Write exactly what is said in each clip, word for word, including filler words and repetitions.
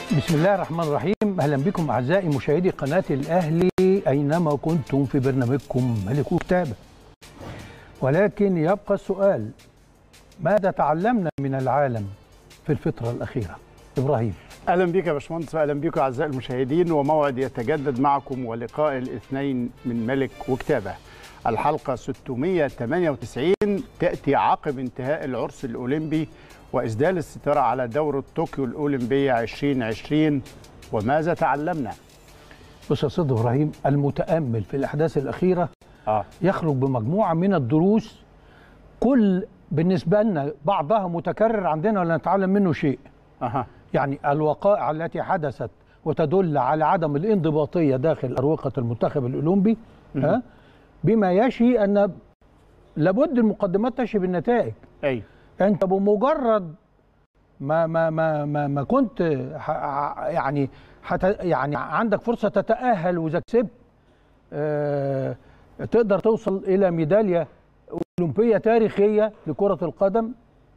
بسم الله الرحمن الرحيم. اهلا بكم اعزائي مشاهدي قناه الاهلي اينما كنتم في برنامجكم ملك وكتابه. ولكن يبقى السؤال: ماذا تعلمنا من العالم في الفتره الاخيره؟ ابراهيم. اهلا بك يا باشمهندس، واهلا بكم اعزائي المشاهدين، وموعد يتجدد معكم ولقاء الاثنين من ملك وكتابه. الحلقه ستمائة وثمانية وتسعين تاتي عقب انتهاء العرس الاولمبي واسدال الستاره على دوره طوكيو الاولمبيه ألفين وعشرين. وماذا تعلمنا؟ بص يا استاذ ابراهيم، المتامل في الاحداث الاخيره آه. يخرج بمجموعه من الدروس، كل بالنسبه لنا بعضها متكرر عندنا ولا نتعلم منه شيء. أه. يعني الوقائع التي حدثت وتدل على عدم الانضباطيه داخل اروقه المنتخب الاولمبي، ها، بما يشي ان لابد المقدمات تشي بالنتائج. ايوه، انت بمجرد ما ما ما ما, ما كنت يعني حت يعني عندك فرصه تتاهل، واذا كسبت آه تقدر توصل الى ميداليه اولمبيه تاريخيه لكره القدم،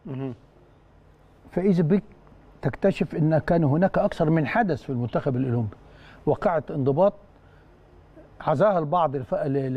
فاذا بك تكتشف ان كان هناك اكثر من حدث في المنتخب الاولمبي، وقعت انضباط عزاها البعض ل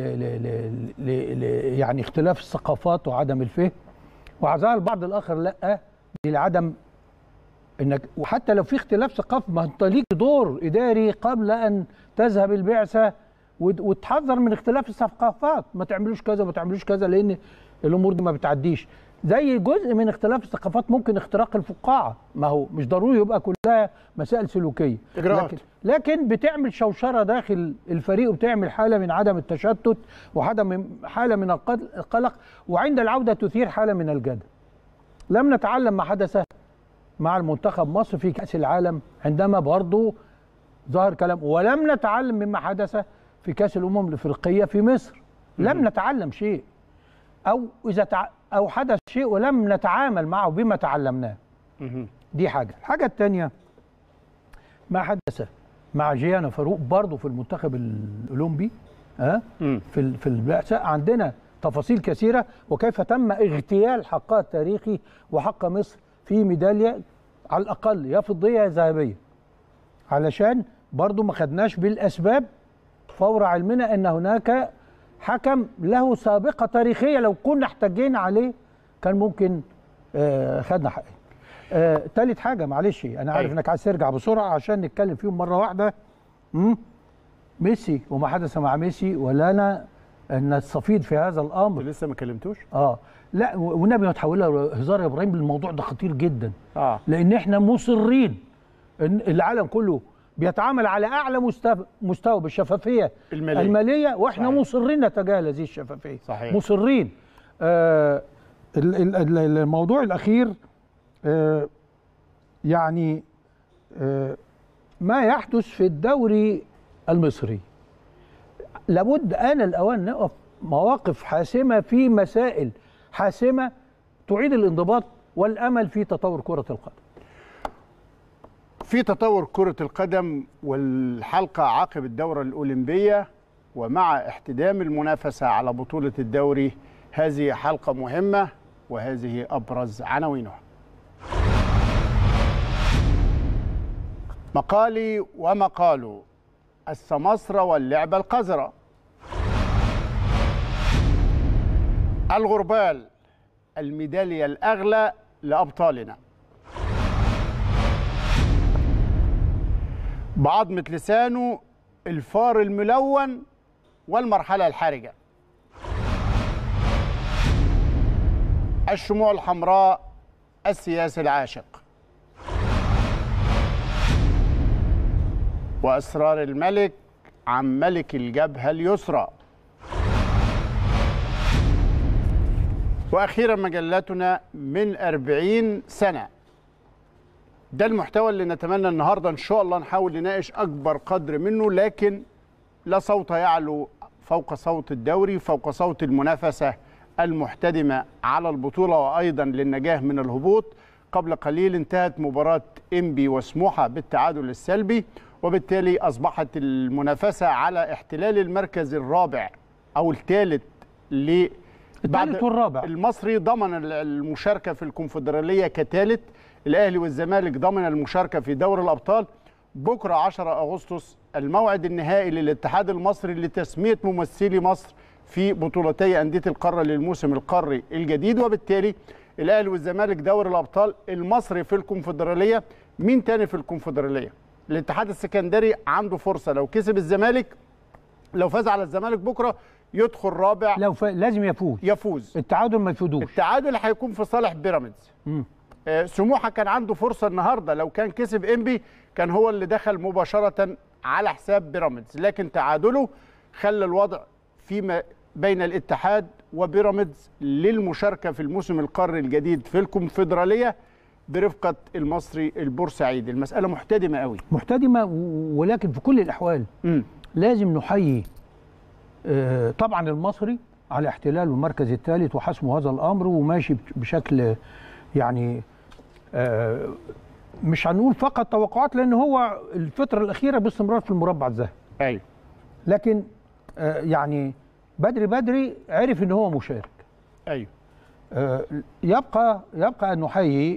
ل ل يعني اختلاف الثقافات وعدم الفهم، وعزاها البعض الاخر لا لعدم انك، وحتى لو في اختلاف ثقافه ما انت ليك دور اداري قبل ان تذهب البعثه وتحذر من اختلاف الثقافات، ما تعملوش كذا ما تعملوش كذا، لان الامور دي ما بتعديش. زي جزء من اختلاف الثقافات ممكن اختراق الفقاعه، ما هو مش ضروري يبقى كلها مسائل سلوكيه، لكن لكن بتعمل شوشره داخل الفريق، وبتعمل حاله من عدم التشتت وعدم حاله من القلق، وعند العوده تثير حاله من الجدل. لم نتعلم ما حدث مع المنتخب مصر في كأس العالم عندما برضه ظهر كلام، ولم نتعلم مما حدث في كأس الأمم الأفريقية في مصر. لم نتعلم شيء، أو إذا تع... أو حدث شيء ولم نتعامل معه بما تعلمناه. دي حاجة. الحاجة الثانية ما حدث مع جيانا فاروق برضه في المنتخب الأولمبي، ها أه؟ في في البعثة عندنا تفاصيل كثيرة، وكيف تم اغتيال حقها التاريخي وحق مصر في ميدالية على الأقل يا فضية يا ذهبية، علشان برضو ما خدناش بالأسباب فور علمنا أن هناك حكم له سابقة تاريخية، لو كنا احتجينا عليه كان ممكن آه خدنا حقه. آه تالت حاجة، معلش أنا عارف أنك عايز ترجع بسرعة عشان نتكلم فيهم مرة واحدة. مم؟ ميسي وما حدث مع ميسي، ولا أنا ان نستفيد في هذا الامر. لسه ما كلمتوش؟ اه لا، والنبي ما تحولها هزار يا ابراهيم، الموضوع ده خطير جدا. اه لان احنا مصرين ان العالم كله بيتعامل على اعلى مستوى مستوى بالشفافيه الماليه, المالية واحنا صحيح. مصرين نتجاهل هذه الشفافيه. صحيح. مصرين. آه الموضوع الاخير آه يعني آه ما يحدث في الدوري المصري، لابد آن الأوان نقف مواقف حاسمة في مسائل حاسمة تعيد الانضباط والأمل في تطور كرة القدم. في تطور كرة القدم، والحلقة عقب الدورة الأولمبية ومع احتدام المنافسة على بطولة الدوري، هذه حلقة مهمة وهذه أبرز عناوينها. مقالي ومقاله: السماسرة واللعبة القذرة. الغربال: الميدالية الأغلى لأبطالنا. بعضمة لسانه: الفار الملون والمرحلة الحرجة. الشموع الحمراء: السياسي العاشق. وأسرار الملك عن ملك الجبهة اليسرى. وأخيرا مجلتنا من أربعين سنة. ده المحتوى اللي نتمنى النهاردة إن شاء الله نحاول نناقش أكبر قدر منه، لكن لا صوت يعلو فوق صوت الدوري، فوق صوت المنافسة المحتدمة على البطولة وأيضا للنجاة من الهبوط. قبل قليل انتهت مباراة إنبي وسموحة بالتعادل السلبي، وبالتالي أصبحت المنافسة على احتلال المركز الرابع أو الثالث ل الثالث والرابع. المصري ضمن المشاركة في الكونفدرالية كثالث، الأهلي والزمالك ضمن المشاركة في دوري الأبطال، بكره عشرة أغسطس الموعد النهائي للاتحاد المصري لتسميه ممثلي مصر في بطولتي انديه القاره للموسم القاري الجديد. وبالتالي الاهلي والزمالك دوري الابطال، المصري في الكونفدراليه. مين تاني في الكونفدراليه؟ الاتحاد السكندري عنده فرصه لو كسب الزمالك، لو فاز على الزمالك بكره يدخل رابع. لو ف... لازم يفوز يفوز التعادل ما يفوزوش. التعادل هيكون في صالح بيراميدز. آه سموحه كان عنده فرصه النهارده، لو كان كسب انبي كان هو اللي دخل مباشره على حساب بيراميدز، لكن تعادله خلى الوضع فيما بين الاتحاد وبيراميدز للمشاركه في الموسم القاري الجديد في الكونفدراليه برفقه المصري البورسعيدي. المساله محتدمه قوي، محتدمه، ولكن في كل الاحوال م. لازم نحيي آه طبعا المصري على احتلاله المركز الثالث وحسمه هذا الامر، وماشي بشكل يعني آه مش هنقول فقط توقعات، لان هو الفتره الاخيره باستمرار في المربع الذهبي. ايوه، لكن آه يعني بدري بدري عرف ان هو مشارك. ايوه. آه يبقى يبقى ان نحيي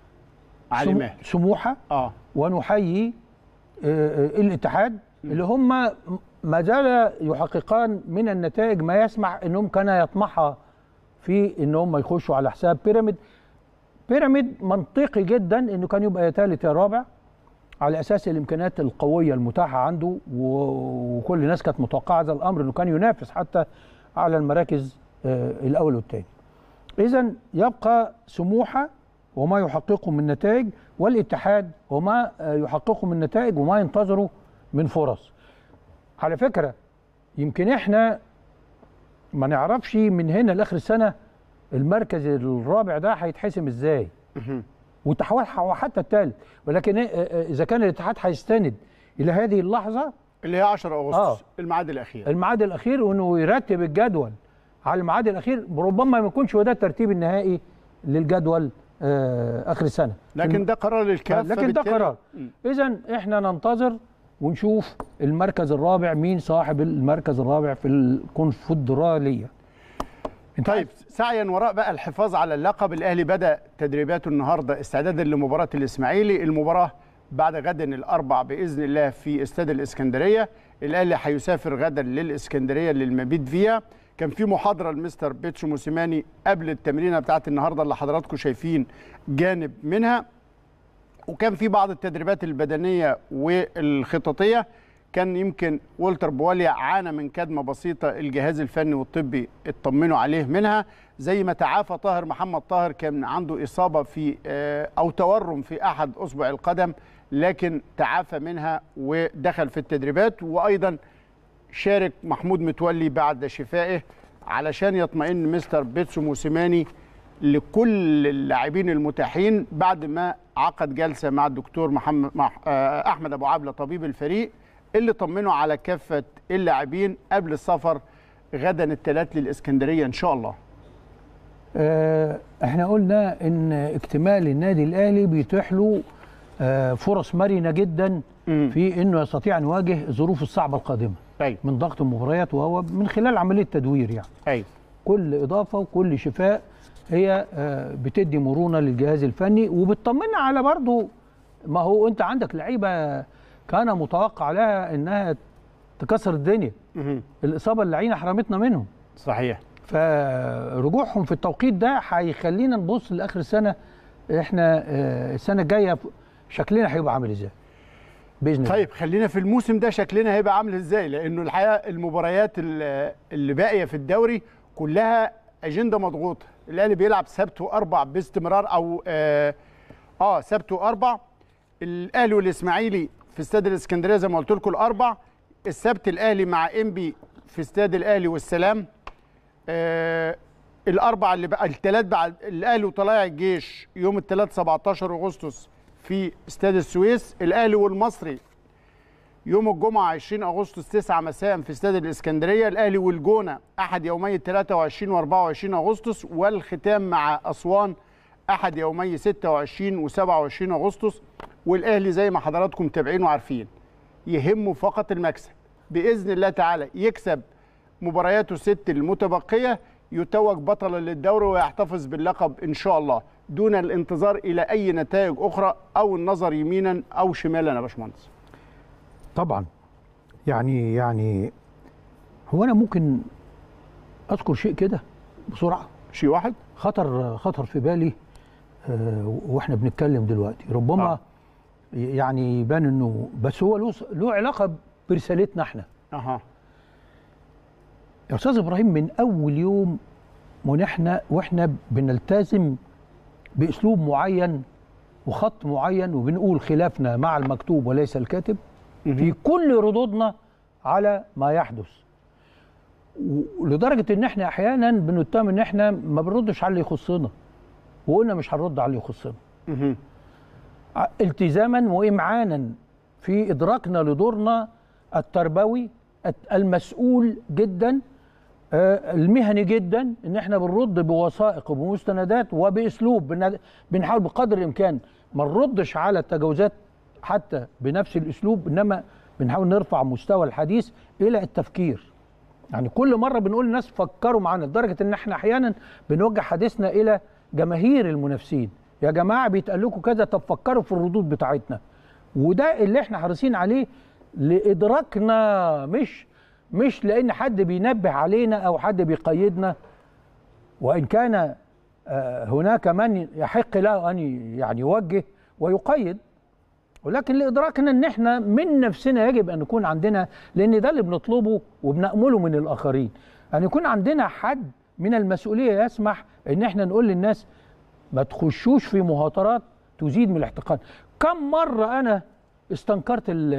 علي ماهر سموحه اه ونحيي آه الاتحاد م. اللي هم ما زال يحققان من النتائج ما يسمح انهم كان يطمحا في ان هم يخشوا على حساب بيراميد. بيراميد منطقي جدا انه كان يبقى يا ثالث يا رابع على اساس الامكانيات القويه المتاحه عنده، وكل الناس كانت متوقعه هذا الامر انه كان ينافس حتى على المراكز الاول والثاني. اذا يبقى سموحه وما يحققه من نتائج، والاتحاد وما يحققه من نتائج وما ينتظره من فرص. على فكره يمكن احنا ما نعرفش من هنا لاخر السنه المركز الرابع ده هيتحسم ازاي، وتحول حتى الثالث، ولكن اذا كان الاتحاد هيستند الى هذه اللحظه اللي هي عشرة أغسطس آه الميعاد الاخير الميعاد الاخير وانه يرتب الجدول على الميعاد الاخير، ربما ما يكونش هو ده الترتيب النهائي للجدول آه اخر السنه، لكن ده قرار للكاف. لكن ده قرار. اذا احنا ننتظر ونشوف المركز الرابع مين صاحب المركز الرابع في الكونفدراليه. طيب، سعيا وراء بقى الحفاظ على اللقب، الاهلي بدا تدريباته النهارده استعدادا لمباراه الاسماعيلي. المباراه بعد غد الاربع باذن الله في استاد الاسكندريه. الاهلي هيسافر غدا للاسكندريه للمبيت فيها. كان في محاضره لمستر بيتسو موسيماني قبل التمرينه بتاعت النهارده اللي حضراتكم شايفين جانب منها، وكان في بعض التدريبات البدنيه والخططيه. كان يمكن والتر بواليا عانى من كدمه بسيطه، الجهاز الفني والطبي اطمنوا عليه منها، زي ما تعافى طاهر محمد طاهر كان عنده اصابه في او تورم في احد اصبع القدم، لكن تعافى منها ودخل في التدريبات. وايضا شارك محمود متولي بعد شفائه علشان يطمئن مستر بيتسو موسيماني لكل اللاعبين المتاحين بعد ما عقد جلسه مع الدكتور محمد مع احمد ابو عبله طبيب الفريق، اللي طمنوا على كافه اللاعبين قبل السفر غدا الثلاث للاسكندريه ان شاء الله. اه احنا قلنا ان اكتمال النادي الاهلي بيتيح له اه فرص مرنه جدا م. في انه يستطيع ان يواجه الظروف الصعبه القادمه. أيوة. من ضغط المباريات، وهو من خلال عمليه تدوير يعني. أيوة. كل اضافه وكل شفاء هي اه بتدي مرونه للجهاز الفني، وبتطمنا على برضه، ما هو انت عندك لعيبه كان متوقع لها انها تكسر الدنيا. مه. الاصابه اللعينه حرمتنا منهم. صحيح. فرجوعهم في التوقيت ده هيخلينا نبص لاخر السنه، احنا السنه الجايه شكلنا هيبقى عامل ازاي باذن الله. طيب خلينا في الموسم ده شكلنا هيبقى عامل ازاي، لانه الحقيقه المباريات اللي باقيه في الدوري كلها اجنده مضغوطه. الاهلي بيلعب سبت واربع باستمرار، او اه, آه سبت واربع. الاهلي والاسماعيلي في استاد الاسكندريه زي ما قلت لكم الاربع. السبت الاهلي مع انبي في استاد الاهلي والسلام. آه الاربع اللي بقى الثلاث بعد الاهلي وطلائع الجيش يوم الثلاث سبعتاشر اغسطس في استاد السويس. الاهلي والمصري يوم الجمعه عشرين اغسطس تسعة مساء في استاد الاسكندريه. الاهلي والجونه احد يومي ثلاثة وعشرين واربعة وعشرين اغسطس، والختام مع اسوان احد يومي ستة وعشرين وسبعة وعشرين اغسطس. والاهلي زي ما حضراتكم متابعين وعارفين يهمه فقط المكسب باذن الله تعالى، يكسب مبارياته الست المتبقيه يتوج بطلا للدوري ويحتفظ باللقب ان شاء الله، دون الانتظار الى اي نتائج اخرى او النظر يمينا او شمالا يا باشمهندس. طبعا. يعني يعني هو انا ممكن اذكر شيء كده بسرعه، شيء واحد خطر خطر في بالي آه واحنا بنتكلم دلوقتي، ربما آه. يعني يبان انه بس هو له له علاقه برسالتنا احنا. اها يا استاذ ابراهيم، من اول يوم ونحن واحنا بنلتزم باسلوب معين وخط معين وبنقول خلافنا مع المكتوب وليس الكاتب في كل ردودنا على ما يحدث، لدرجه ان احنا احيانا بنتهم ان احنا ما بنردش على اللي يخصنا، وقلنا مش هنرد على اللي يخصنا. التزاما وامعانا في ادراكنا لدورنا التربوي المسؤول جدا المهني جدا، ان احنا بنرد بوثائق وبمستندات وباسلوب بنحاول بقدر الامكان ما نردش على التجاوزات حتى بنفس الاسلوب، انما بنحاول نرفع مستوى الحديث الى التفكير. يعني كل مره بنقول للناس فكروا معانا، لدرجه ان احنا احيانا بنوجه حديثنا الى جماهير المنافسين، يا جماعه بيتقال لكم كذا، طب فكروا في الردود بتاعتنا. وده اللي احنا حريصين عليه لادراكنا، مش مش لان حد بينبه علينا او حد بيقيدنا، وان كان هناك من يحق له ان يعني يوجه ويقيد، ولكن لادراكنا ان احنا من نفسنا يجب ان يكون عندنا، لان ده اللي بنطلبه وبنأمله من الاخرين، ان يكون عندنا حد من المسؤوليه يسمح ان احنا نقول للناس ما تخشوش في مهاترات تزيد من الاحتقان. كم مره انا استنكرت ال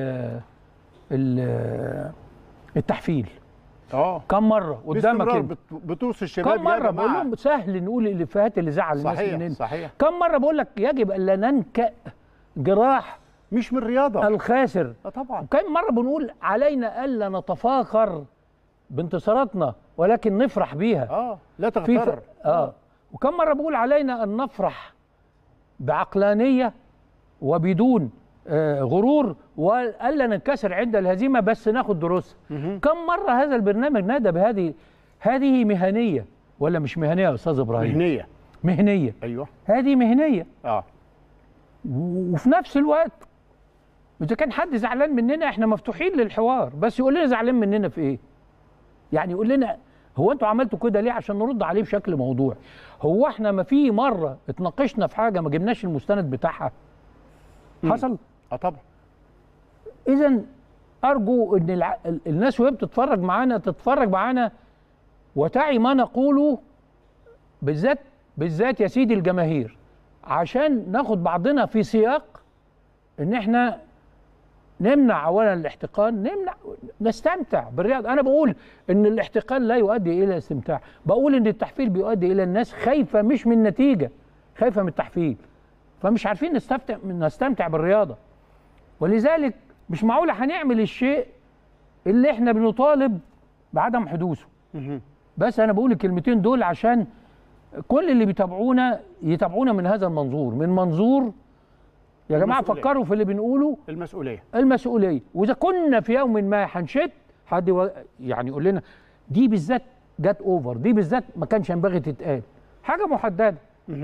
ال التحفيل؟ اه كم مره قدامك انت بتوصي الشباب؟ كم مره بقول لهم سهل نقول الافيهات اللي زعل الناس مننا؟ صحيح. كم مره بقول لك يجب الا ننكأ جراح مش من الرياضه الخاسر. اه طبعا. كم مره بنقول علينا الا نتفاخر بانتصاراتنا ولكن نفرح بيها. اه لا تغتر. ف... اه وكم مره بقول علينا ان نفرح بعقلانيه وبدون آه غرور، والا ننكسر عند الهزيمه بس ناخد دروسها. كم مره هذا البرنامج نادى بهذه هذه مهنيه ولا مش مهنيه يا استاذ ابراهيم؟ مهنيه مهنيه. ايوه هذه مهنيه. اه وفي نفس الوقت اذا كان حد زعلان مننا احنا مفتوحين للحوار، بس يقول لنا زعلان مننا في ايه؟ يعني يقول لنا هو انتوا عملتوا كده ليه عشان نرد عليه بشكل موضوعي. هو احنا ما في مره اتناقشنا في حاجه ما جبناش المستند بتاعها؟ حصل؟ اه طبعا. اذا ارجو ان الع... الناس وهي بتتفرج معانا تتفرج معانا وتعي ما نقوله، بالذات بالذات يا سيدي الجماهير، عشان ناخد بعضنا في سياق ان احنا نمنع اولا الاحتقان، نمنع نستمتع بالرياضه. انا بقول ان الاحتقان لا يؤدي الى استمتاع، بقول ان التحفيل بيؤدي الى الناس خايفه مش من النتيجه، خايفه من التحفيل، فمش عارفين نستمتع نستمتع بالرياضه. ولذلك مش معقوله هنعمل الشيء اللي احنا بنطالب بعدم حدوثه. بس انا بقول الكلمتين دول عشان كل اللي بيتابعونا يتابعونا من هذا المنظور، من منظور يا جماعه فكروا في اللي بنقوله. المسؤوليه المسؤوليه. واذا كنا في يوم ما هنشد حد و... يعني يقول لنا دي بالذات جت اوفر، دي بالذات ما كانش ينبغي تتقال، حاجه محدده.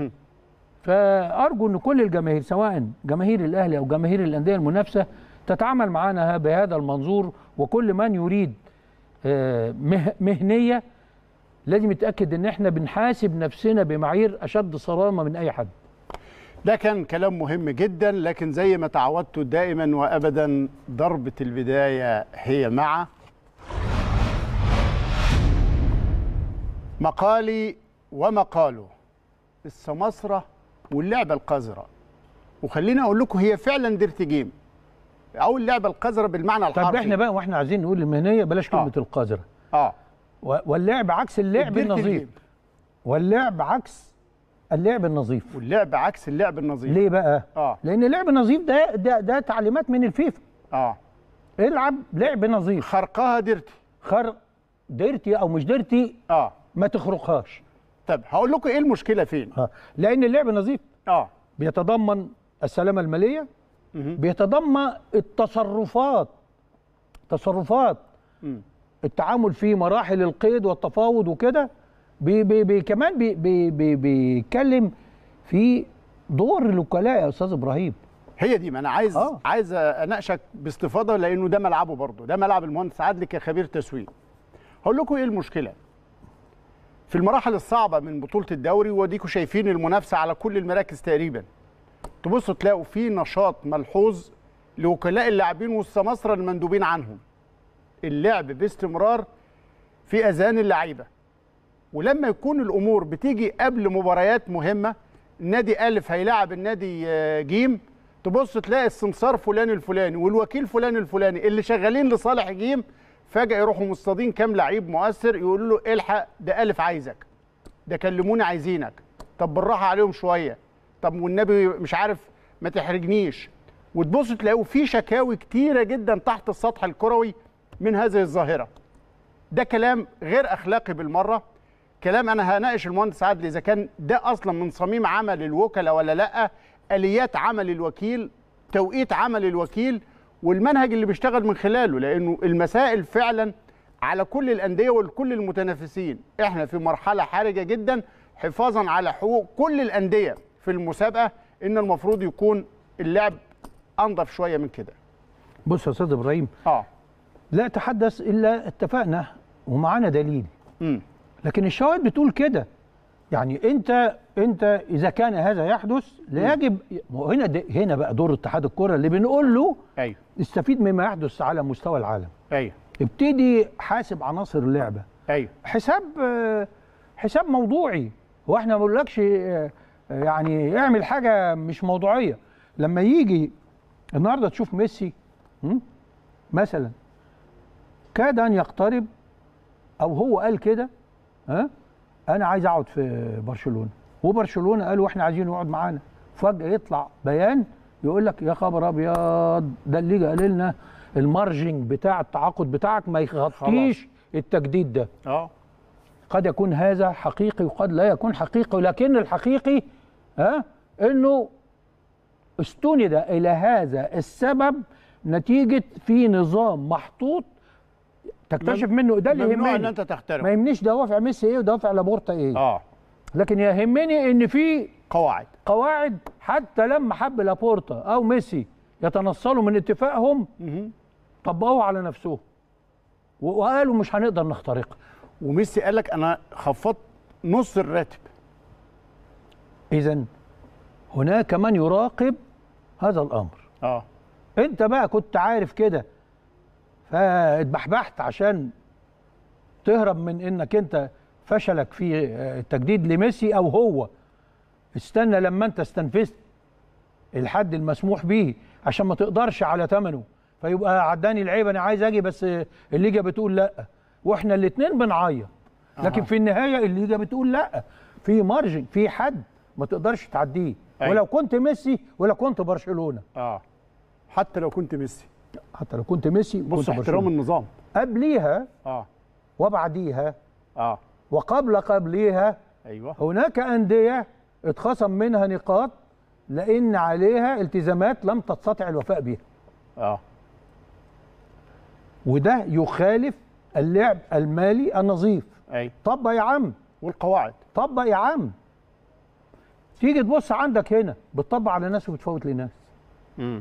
فارجو ان كل الجماهير سواء جماهير الاهلي او جماهير الانديه المنافسه تتعامل معنا بهذا المنظور، وكل من يريد مهنيه لازم يتاكد ان احنا بنحاسب نفسنا بمعايير اشد صرامه من اي حد. ده كان كلام مهم جدا، لكن زي ما تعودت دائما وابدا ضربه البدايه هي مع مقالي ومقاله السماسرة واللعبة القذرة. وخليني اقول لكم هي فعلا ديرتي جيم او اللعبة القذرة بالمعنى الحرفي. طب احنا بقى واحنا عايزين نقول المهنية بلاش كلمة آه. القذرة. اه واللعب عكس اللعب النظيف. واللعب عكس اللعب النظيف. واللعب عكس اللعب النظيف. ليه بقى؟ اه لأن اللعب النظيف ده ده ده تعليمات من الفيفا. اه العب لعب نظيف. خرقها ديرتي. خرق ديرتي او مش ديرتي اه ما تخرقهاش. طب هقول لكم ايه المشكله فين؟ اه لان اللعب النظيف اه بيتضمن السلامه الماليه، مه. بيتضمن التصرفات تصرفات مم. التعامل في مراحل القيد والتفاوض وكده. بي بي بي كمان بي بي بي بيتكلم في دور الوكلاء يا استاذ ابراهيم. هي دي، ما انا عايز آه. عايز اناقشك باستفاضه، لانه ده ملعبه برضه، ده ملعب المهندس عادل كخبير تسويق. هقول لكم ايه المشكله في المراحل الصعبه من بطوله الدوري، وديكم شايفين المنافسه على كل المراكز تقريبا. تبصوا تلاقوا في نشاط ملحوظ لوكلاء اللاعبين والسماسره المندوبين عنهم. اللعب باستمرار في اذهان اللعيبه. ولما يكون الامور بتيجي قبل مباريات مهمه، النادي الف هيلاعب النادي جيم، تبص تلاقي السمسار فلان الفلاني والوكيل فلان الفلاني اللي شغالين لصالح جيم فجاه يروحوا مصطادين كام لعيب مؤثر يقولوا له الحق ده الف عايزك، ده كلموني عايزينك، طب بالراحه عليهم شويه، طب والنبي مش عارف ما تحرجنيش. وتبص تلاقوا في شكاوي كتيره جدا تحت السطح الكروي من هذه الظاهره. ده كلام غير اخلاقي بالمره، كلام انا هناقش المهندس عادل اذا كان ده اصلا من صميم عمل الوكلاء ولا لا، اليات عمل الوكيل، توقيت عمل الوكيل، والمنهج اللي بيشتغل من خلاله، لانه المسائل فعلا على كل الانديه وكل المتنافسين. احنا في مرحله حرجه جدا حفاظا على حقوق كل الانديه في المسابقه، ان المفروض يكون اللعب انضف شويه من كده. بص يا استاذ ابراهيم، اه لا اتحدث الا اتفقنا ومعانا دليل. امم لكن الشواهد بتقول كده. يعني انت انت اذا كان هذا يحدث لا يجب هنا هنا بقى دور اتحاد الكره اللي بنقول له ايوه استفيد مما يحدث على مستوى العالم. ايوه ابتدي حاسب عناصر اللعبه. ايوه حساب حساب موضوعي. هو احنا ما بنقولكش يعني اعمل حاجه مش موضوعيه. لما يجي النهارده تشوف ميسي مثلا كاد ان يقترب، او هو قال كده، ها انا عايز اقعد في برشلونه، وبرشلونه قالوا احنا عايزين يقعد معانا. فجاه يطلع بيان يقول لك يا خبر ابيض، ده اللي قال لنا المارجنج بتاع التعاقد بتاعك ما يغطيش التجديد ده. اه قد يكون هذا حقيقي وقد لا يكون حقيقي، ولكن الحقيقي ها انه استند الى هذا السبب نتيجه في نظام محطوط تكتشف منه. ده اللي يهمني، ان انت تحترم. ما يهمنيش دوافع ميسي ايه ودوافع لابورتا ايه. اه لكن يهمني ان في قواعد قواعد حتى لما حب لابورتا او ميسي يتنصلوا من اتفاقهم طبقوها على نفسهم وقالوا مش هنقدر نخترقها. وميسي قال لك انا خفضت نص الراتب. اذا هناك من يراقب هذا الامر. اه انت بقى كنت عارف كده فاتبحبحت عشان تهرب من انك انت فشلك في التجديد لميسي، او هو استنى لما انت استنفذت الحد المسموح به عشان ما تقدرش على ثمنه فيبقى عداني العيب انا عايز اجي بس الليجا بتقول لا، واحنا الاثنين بنعيط. لكن في النهايه الليجا بتقول لا، في مارجن، في حد ما تقدرش تعديه. أيوة. ولو كنت ميسي ولا كنت برشلونه. اه حتى لو كنت ميسي حتى لو كنت ميسي بص احترام النظام قبليها اه وبعديها اه وقبل قبليها. ايوه هناك انديه اتخصم منها نقاط لان عليها التزامات لم تستطع الوفاء بها. اه وده يخالف اللعب المالي النظيف. ايوه طبق يا عم والقواعد، طبق يا عم. تيجي تبص عندك هنا بتطبق على ناس وبتفوت لناس. امم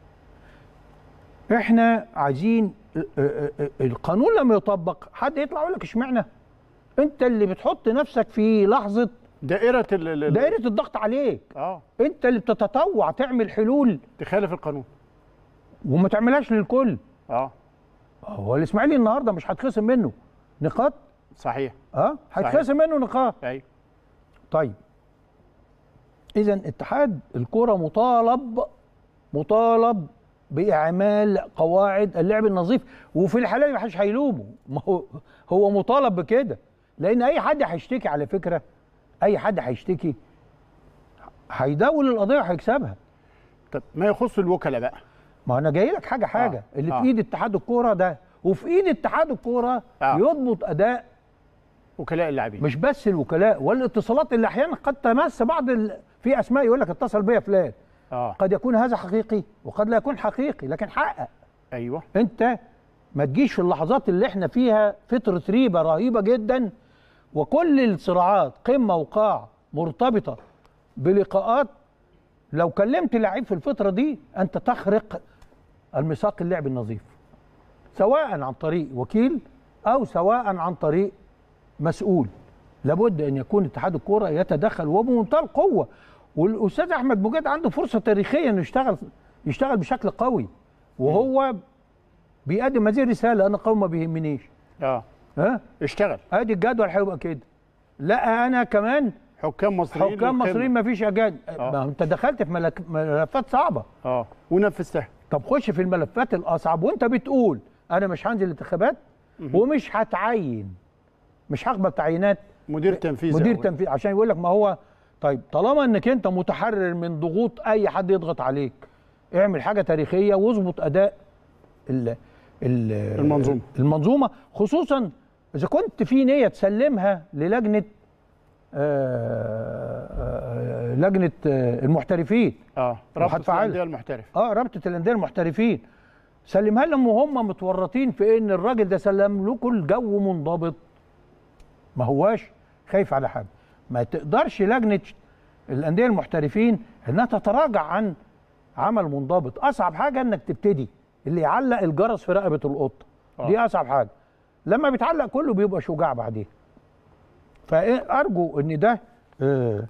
احنا عايزين القانون لما يطبق حد يطلع يقول لك اشمعنى انت اللي بتحط نفسك في لحظه دائره ال دائره الضغط عليك. اه انت اللي بتتطوع تعمل حلول تخالف القانون وما تعملهاش للكل. اه هو الاسماعيلي النهارده مش هتخصم منه نقاط. صحيح اه هيتخصم منه نقاط. ايوه طيب اذا اتحاد الكره مطالب مطالب باعمال قواعد اللعب النظيف، وفي الحاله دي ما حدش هيلومه، ما هو هو مطالب بكده، لان اي حد هيشتكي على فكره، اي حد هيشتكي هيداول القضيه وهيكسبها. طب ما يخص الوكلاء بقى، ما انا جاي لك حاجه حاجه آه. اللي آه. في ايد اتحاد الكوره ده، وفي ايد اتحاد الكوره آه. يضبط اداء وكلاء اللاعبين، مش بس الوكلاء والاتصالات اللي احيانا قد تمس بعض ال... في اسماء يقول لك اتصل بيا فلان. آه. قد يكون هذا حقيقي وقد لا يكون حقيقي، لكن حقق. ايوه انت ما تجيش في اللحظات اللي احنا فيها فتره ريبه رهيبه جدا وكل الصراعات قمه وقاع مرتبطه بلقاءات لو كلمت لعيب في الفتره دي انت تخرق الميثاق اللعب النظيف، سواء عن طريق وكيل او سواء عن طريق مسؤول. لابد ان يكون اتحاد الكوره يتدخل وبمنتهى القوه. والاستاذ احمد مجاد عنده فرصه تاريخيه انه يشتغل يشتغل بشكل قوي، وهو بيقدم هذه الرساله. انا قوي ما بيهمنيش. اه ها اشتغل. ادي الجدول هيبقى كده. لا انا كمان حكام مصريين حكام مصريين ما فيش اجانب. آه. ما انت دخلت في ملك... ملفات صعبه. اه ونفذتها. طب خش في الملفات الاصعب وانت بتقول انا مش هنزل الانتخابات ومش هتعين، مش هقبل تعيينات مدير تنفيذي مدير أول. تنفيذي عشان يقول لك ما هو طيب طالما انك انت متحرر من ضغوط اي حد يضغط عليك، اعمل حاجه تاريخيه واظبط اداء ال ال المنظومه المنظومه خصوصا اذا كنت في نيه تسلمها للجنه آه آه لجنه آه المحترفين. اه رابطه الانديه المحترفه. اه رابطه الانديه المحترفين سلمها لهم وهم متورطين في ان الراجل ده سلم له كل جو منضبط، ما هواش خايف على حاجه. ما تقدرش لجنه الانديه المحترفين انها تتراجع عن عمل منضبط. اصعب حاجه انك تبتدي اللي يعلق الجرس في رقبه القطه، دي اصعب حاجه. لما بيتعلق كله بيبقى شجاع بعدين. فارجو ان ده آه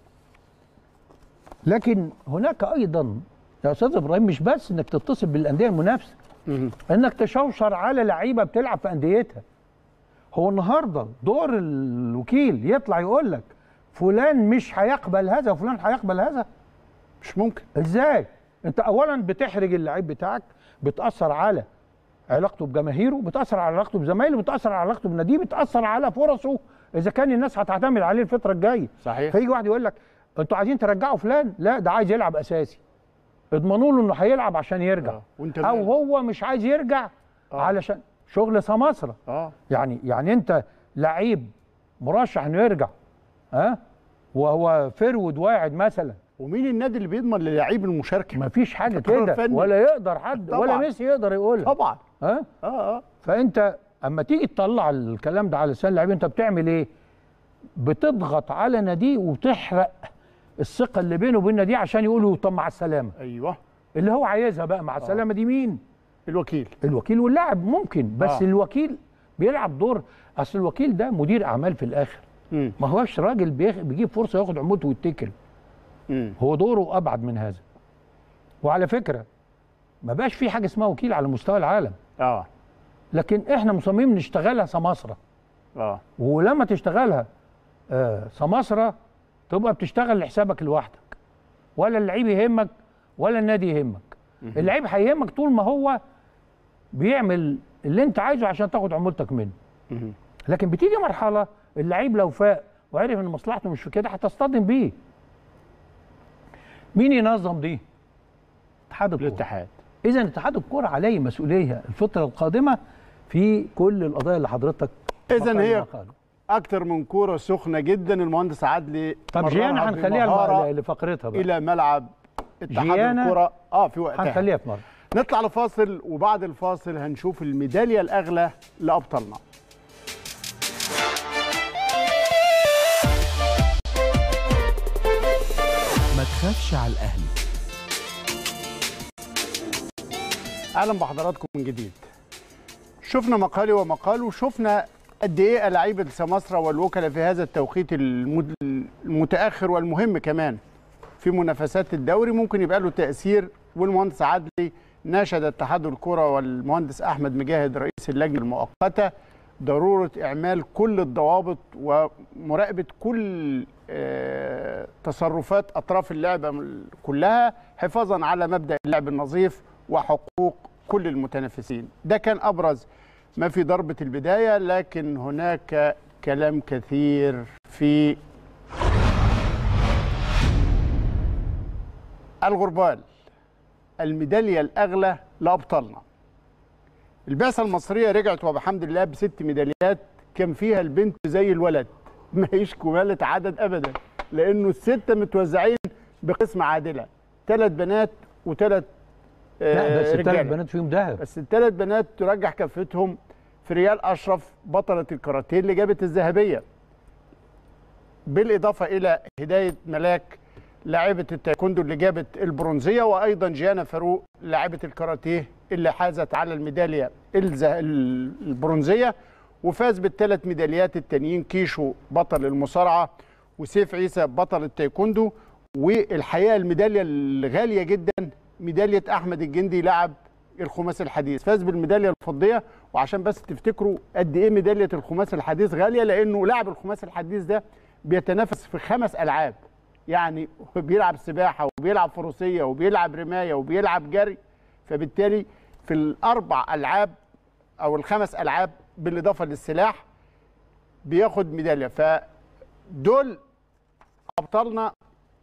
لكن هناك ايضا يا استاذ ابراهيم مش بس انك تتصل بالانديه المنافسه، انك تشوشر على لعيبه بتلعب في انديتها. هو النهارده دور الوكيل يطلع يقول لك فلان مش هيقبل هذا وفلان هيقبل هذا؟ مش ممكن. ازاي؟ انت اولا بتحرج اللعيب بتاعك، بتاثر على علاقته بجماهيره، بتاثر على علاقته بزمايله، بتاثر على علاقته بناديه، بتاثر على فرصه اذا كان الناس هتعتمد عليه الفتره الجايه. صحيح. فيجي واحد يقول لك انتوا عايزين ترجعوا فلان، لا ده عايز يلعب اساسي، اضمنوا له انه هيلعب عشان يرجع. آه. وانت او مال. هو مش عايز يرجع آه. علشان شغل سماسره. اه يعني يعني انت لعيب مرشح انه يرجع ها أه؟ وهو فرود واعد مثلا. ومين النادي اللي بيضمن للعيب المشاركه؟ مفيش حاجه كده ولا يقدر حد طبعًا. ولا ميسي يقدر يقولها طبعا. ها أه؟ اه اه فانت اما تيجي تطلع الكلام ده على لسان اللعيب انت بتعمل ايه؟ بتضغط على ناديه وبتحرق الثقه اللي بينه وبين ناديه عشان يقولوا طب مع السلامه. ايوه اللي هو عايزها بقى مع السلامه. دي مين؟ الوكيل. الوكيل واللاعب ممكن بس آه. الوكيل بيلعب دور. اصل الوكيل ده مدير اعمال في الاخر. م. ما هوش راجل بيجيب فرصه ياخد عمولته ويتكل. م. هو دوره ابعد من هذا. وعلى فكره ما بقاش في حاجه اسمها وكيل على مستوى العالم. اه لكن احنا مصممين نشتغلها سماسره. اه ولما تشتغلها آه سماسره تبقى بتشتغل لحسابك لوحدك، ولا اللعيب يهمك ولا النادي يهمك. م. اللعيب هيهمك طول ما هو بيعمل اللي انت عايزه عشان تاخد عمولتك منه. م. لكن بتيجي مرحله اللعيب لو فاق وعرف ان مصلحته مش في كده هتصطدم بيه. مين ينظم دي؟ اتحاد الكوره. الاتحاد. اذا اتحاد الكوره عليه مسؤوليه الفتره القادمه في كل القضايا اللي حضرتك. اذا هي اكتر من كوره سخنه جدا. المهندس عدلي طب جيانا هنخليها لفقرتها بقى الى ملعب اتحاد الكوره اه في وقتها هنخليها في مره. نطلع لفاصل وبعد الفاصل هنشوف الميداليه الاغلى لابطالنا. ما تخافش على الاهلي. اهلا بحضراتكم من جديد. شفنا مقالي ومقال وشفنا قد ايه لعيبه سماسره والوكلاء في هذا التوقيت المتاخر والمهم كمان في منافسات الدوري ممكن يبقى له تاثير. والمهندس عدلي ناشد اتحاد الكره والمهندس احمد مجاهد رئيس اللجنه المؤقته ضروره اعمال كل الضوابط ومراقبه كل تصرفات اطراف اللعبه كلها حفاظا على مبدا اللعب النظيف وحقوق كل المتنافسين. ده كان ابرز ما في ضربة البداية. لكن هناك كلام كثير في الغربال. الميدالية الأغلى لأبطالنا. البعثة المصرية رجعت وبحمد الله بست ميداليات كان فيها البنت زي الولد، ما هيش كمالة عدد أبدا، لأنه الستة متوزعين بقسم عادلة، ثلاث بنات وثلاث لا بس الثلاث بنات فيهم ذهب. بس الثلاث بنات ترجح كفتهم في ريال أشرف بطلة الكاراتيه اللي جابت الذهبية، بالإضافة إلى هداية ملاك لاعبة التايكوندو اللي جابت البرونزية، وأيضا جيانا فاروق لاعبة الكاراتيه اللي حازت على الميدالية البرونزية، وفاز بالثلاث ميداليات التانيين كيشو بطل المصارعة وسيف عيسى بطل التايكوندو. والحقيقة الميدالية الغالية جدا ميدالية أحمد الجندي لاعب الخماسي الحديث، فاز بالميدالية الفضية. وعشان بس تفتكروا قد إيه ميدالية الخماسي الحديث غالية، لأنه لاعب الخماسي الحديث ده بيتنافس في خمس ألعاب، يعني بيلعب سباحة وبيلعب فروسية وبيلعب رماية وبيلعب جري، فبالتالي في الأربع ألعاب أو الخمس ألعاب بالإضافة للسلاح بياخد ميدالية. فدول أبطالنا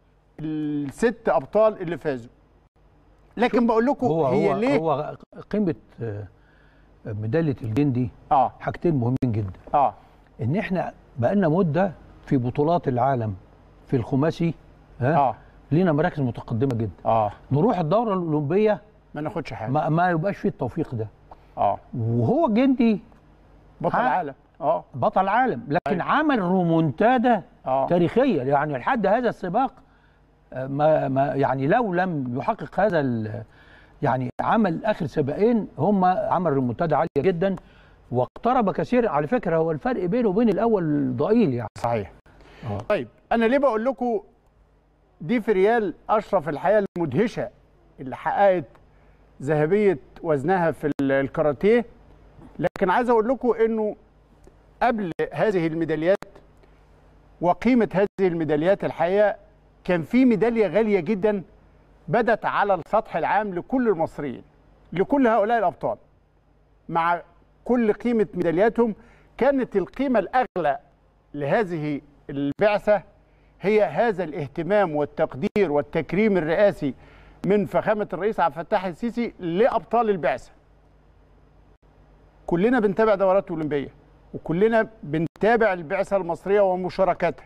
الست أبطال اللي فازوا. لكن بقول لكم هي هو ليه هو قيمة ميدالية الجندي آه. حاجتين مهمين جدا. آه. إن إحنا بقالنا مدة في بطولات العالم في الخماسي ها آه. لينا مراكز متقدمة جدا. آه. نروح الدورة الأولمبية ما ناخدش حاجة، ما, ما يبقاش فيه التوفيق ده. آه. وهو جندي بطل عالم. اه بطل عالم، لكن أيوة. عمل رومونتادا آه. تاريخية، يعني لحد هذا السباق ما ما يعني لو لم يحقق هذا يعني عمل اخر سباقين هم عمل رومونتادا عاليه جدا واقترب كثير. على فكره هو الفرق بينه وبين الاول ضئيل يعني. صحيح. أوه. طيب انا ليه بقول لكم دي فريال اشرف الحياه المدهشه اللي حققت ذهبيه وزنها في الكاراتيه، لكن عايز اقول لكم انه قبل هذه الميداليات وقيمه هذه الميداليات الحقيقه كان في ميداليه غاليه جدا بدت على السطح العام لكل المصريين، لكل هؤلاء الابطال. مع كل قيمه ميدالياتهم كانت القيمه الاغلى لهذه البعثه هي هذا الاهتمام والتقدير والتكريم الرئاسي من فخامه الرئيس عبد الفتاح السيسي لابطال البعثه. كلنا بنتابع دورات اولمبيه وكلنا بنتابع البعثه المصريه ومشاركاتها.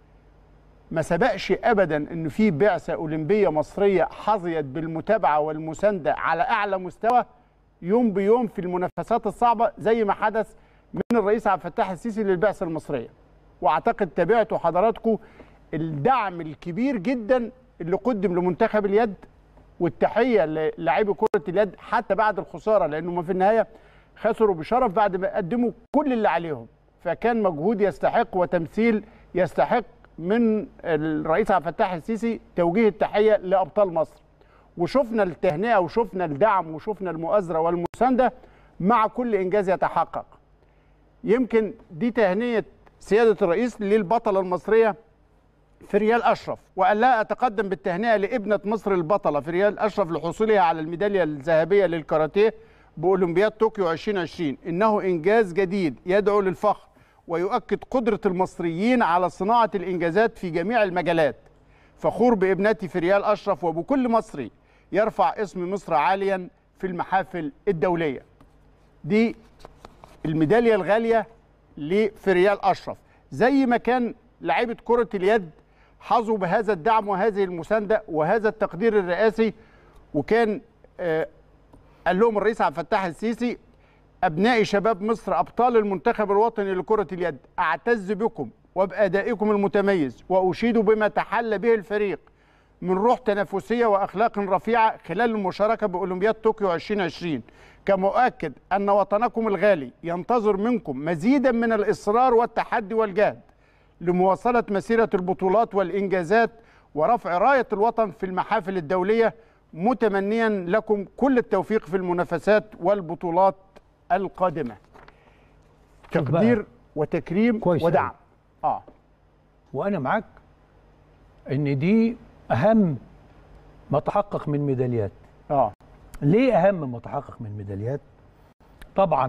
ما سبقش ابدا ان في بعثه اولمبيه مصريه حظيت بالمتابعه والمسانده على اعلى مستوى يوم بيوم في المنافسات الصعبه زي ما حدث من الرئيس عبد الفتاح السيسي للبعثه المصريه. واعتقد تابعتوا حضراتكم الدعم الكبير جدا اللي قدم لمنتخب اليد، والتحيه للاعبي كره اليد حتى بعد الخساره، لانهم في النهايه خسروا بشرف بعد ما قدموا كل اللي عليهم. فكان مجهود يستحق وتمثيل يستحق من الرئيس عبد الفتاح السيسي توجيه التحيه لابطال مصر. وشفنا التهنئه وشفنا الدعم وشفنا المؤازره والمسانده مع كل انجاز يتحقق. يمكن دي تهنئه سياده الرئيس للبطله المصريه فريال اشرف، وقال لها اتقدم بالتهنئه لابنه مصر البطله فريال اشرف لحصولها على الميداليه الذهبيه للكاراتيه باولمبياد طوكيو ألفين وعشرين. انه انجاز جديد يدعو للفخر ويؤكد قدرة المصريين على صناعة الإنجازات في جميع المجالات. فخور بابنتي فريال أشرف وبكل مصري يرفع اسم مصر عاليا في المحافل الدولية. دي الميدالية الغالية لفريال أشرف. زي ما كان لاعيبة كرة اليد حظوا بهذا الدعم وهذه المساندة وهذا التقدير الرئاسي، وكان آه قال لهم الرئيس عبد الفتاح السيسي أبناء شباب مصر أبطال المنتخب الوطني لكرة اليد، أعتز بكم وبأدائكم المتميز وأشيد بما تحلى به الفريق من روح تنافسية وأخلاق رفيعة خلال المشاركة بأولمبياد طوكيو ألفين وعشرين. كما أؤكد أن وطنكم الغالي ينتظر منكم مزيدا من الإصرار والتحدي والجهد لمواصلة مسيرة البطولات والإنجازات ورفع راية الوطن في المحافل الدولية، متمنيا لكم كل التوفيق في المنافسات والبطولات القادمة. تقدير وتكريم ودعم. اه وانا معاك ان دي اهم ما تحقق من ميداليات. اه ليه اهم ما تحقق من ميداليات؟ طبعا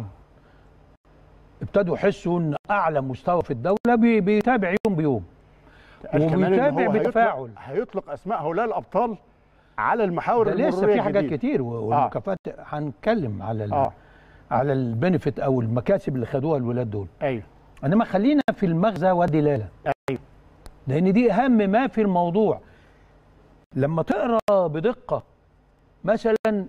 ابتدوا يحسوا ان اعلى مستوى في الدوله بيتابع يوم بيوم وبيتابع بتفاعل. هيطلق اسماء هؤلاء الابطال على المحاور المروريه. لسه في حاجات كتير والمكافآت آه. هنتكلم على آه. على البنفيت او المكاسب اللي خدوها الولاد دول. ايوه. انما خلينا في المغزى والدلاله. ايوه. لان دي اهم ما في الموضوع. لما تقرا بدقه مثلا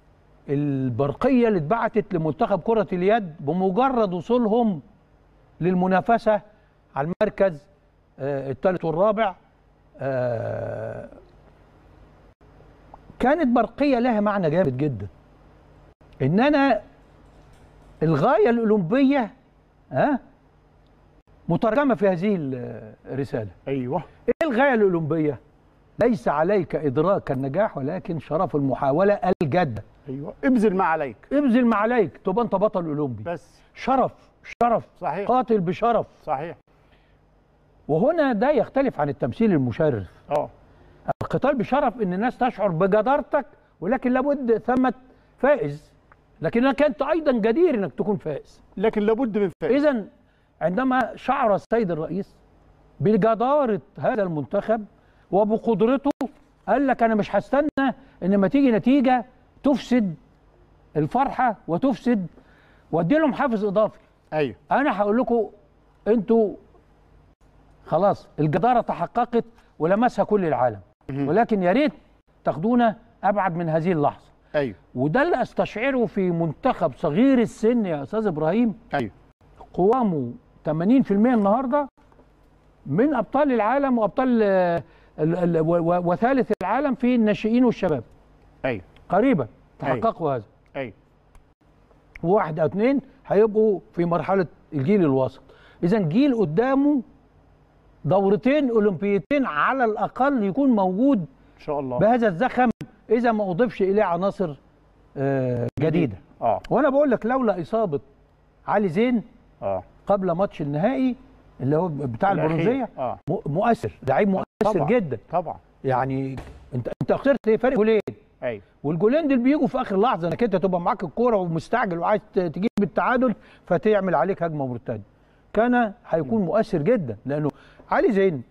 البرقيه اللي اتبعتت لمنتخب كره اليد بمجرد وصولهم للمنافسه على المركز الثالث والرابع آه كانت برقيه لها معنى جامد جدا، ان انا الغايه الاولمبيه ها مترجمه في هذه الرساله. ايوه. ايه الغايه الاولمبيه؟ ليس عليك ادراك النجاح ولكن شرف المحاوله الجاده. ايوه، ابذل ما عليك. ابذل ما عليك تبقى انت بطل اولمبي. بس شرف شرف صحيح. قاتل بشرف. صحيح. وهنا ده يختلف عن التمثيل المشرف. اه القتال بشرف ان الناس تشعر بجدارتك، ولكن لابد ثمة فائز، لكنك انت ايضا جدير انك تكون فائز. لكن لابد من فائز. اذا عندما شعر السيد الرئيس بجدارة هذا المنتخب وبقدرته، قال لك انا مش هستنى ان لما تيجي نتيجه تفسد الفرحه وتفسد وادي لهم حافز اضافي. ايوه. انا هقول لكم انتوا خلاص الجداره تحققت ولمسها كل العالم، ولكن يا ريت تاخدونا ابعد من هذه اللحظه. ايوه. وده اللي استشعره في منتخب صغير السن يا استاذ ابراهيم. ايوه. قوامه ثمانين في المئة النهارده من ابطال العالم وابطال ال ال وثالث العالم في الناشئين والشباب. ايوه. قريبا تحققوا هذا. ايوه. وواحد او اثنين هيبقوا في مرحله الجيل الوسط. اذا جيل قدامه دورتين اولمبيتين على الاقل يكون موجود ان شاء الله بهذا الزخم، اذا ما اضيفش اليه عناصر آه جديده. اه وانا بقول لك لولا اصابه علي زين اه قبل ماتش النهائي اللي هو بتاع البرونزيه اه مؤثر، لعيب مؤثر طبعًا. جدا طبعا. يعني انت انت خسرت ايه؟ فرق جولين. ايوه. والجولين دول بيجوا في اخر لحظه، انك انت تبقى معاك الكوره ومستعجل وعايز تجيب التعادل فتعمل عليك هجمه مرتده. كان هيكون مؤثر جدا، لانه علي زين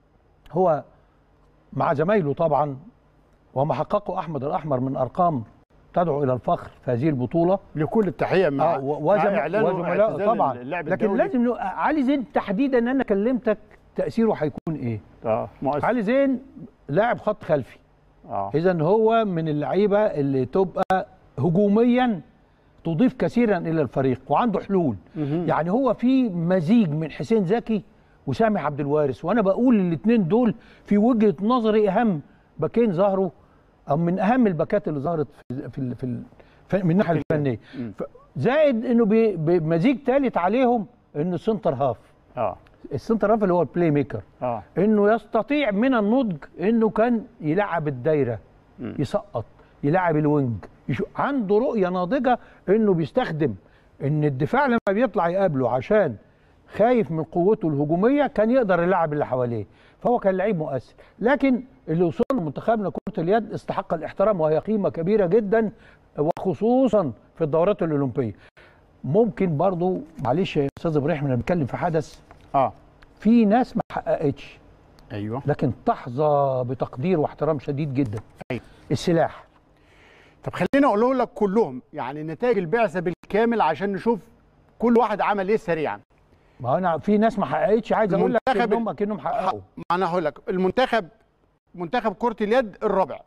هو مع زمايله طبعا وما حققه احمد الاحمر من ارقام تدعو الى الفخر في هذه البطوله. لكل التحيه مع, آه وزم... مع اعلان وزملاء طبعا. لكن لازم ن... علي زين تحديدا ان انا كلمتك تاثيره هيكون ايه؟ اه مؤثر. علي زين لاعب خط خلفي. اه اذا هو من اللعيبه اللي تبقى هجوميا تضيف كثيرا الى الفريق وعنده حلول. يعني هو في مزيج من حسين زكي وسامح عبد الوارث، وانا بقول الاثنين دول في وجهه نظري اهم باكين ظهروا او من اهم الباكات اللي ظهرت في في, في, في من الناحيه الفنيه. زائد انه بمزيج ثالث عليهم انه سنتر هاف. اه السنتر هاف اللي هو البلاي ميكر. اه انه يستطيع من النضج انه كان يلعب الدايره، م. يسقط، يلعب الوينج، عنده رؤيه ناضجه انه بيستخدم ان الدفاع لما بيطلع يقابله عشان خايف من قوته الهجوميه كان يقدر يلعب اللي حواليه، فهو كان لعيب مؤثر. لكن اللي وصل لمنتخبنا كره اليد استحق الاحترام وهي قيمه كبيره جدا، وخصوصا في الدورات الاولمبيه. ممكن برضو معلش يا استاذ ابراهيم احنا بنتكلم في حدث اه في ناس ما حققتش، ايوه، لكن تحظى بتقدير واحترام شديد جدا. ايوه. السلاح. طب خليني اقول لك كلهم يعني نتائج البعثه بالكامل عشان نشوف كل واحد عمل ايه سريعا. ما انا في ناس ما حققتش، عايز اقول لك انهم اكنهم حققوا. ما انا هقول لك المنتخب منتخب كره اليد الرابع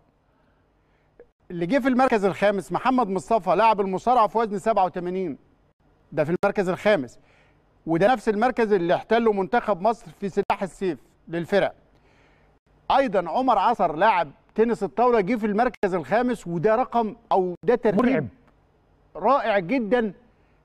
اللي جه في المركز الخامس محمد مصطفى لاعب المصارعه في وزن سبعة وثمانين، ده في المركز الخامس، وده نفس المركز اللي احتله منتخب مصر في سلاح السيف للفرق. ايضا عمر عصر لاعب تنس الطاوله جه في المركز الخامس، وده رقم او ده ترتيب مرعب رائع جدا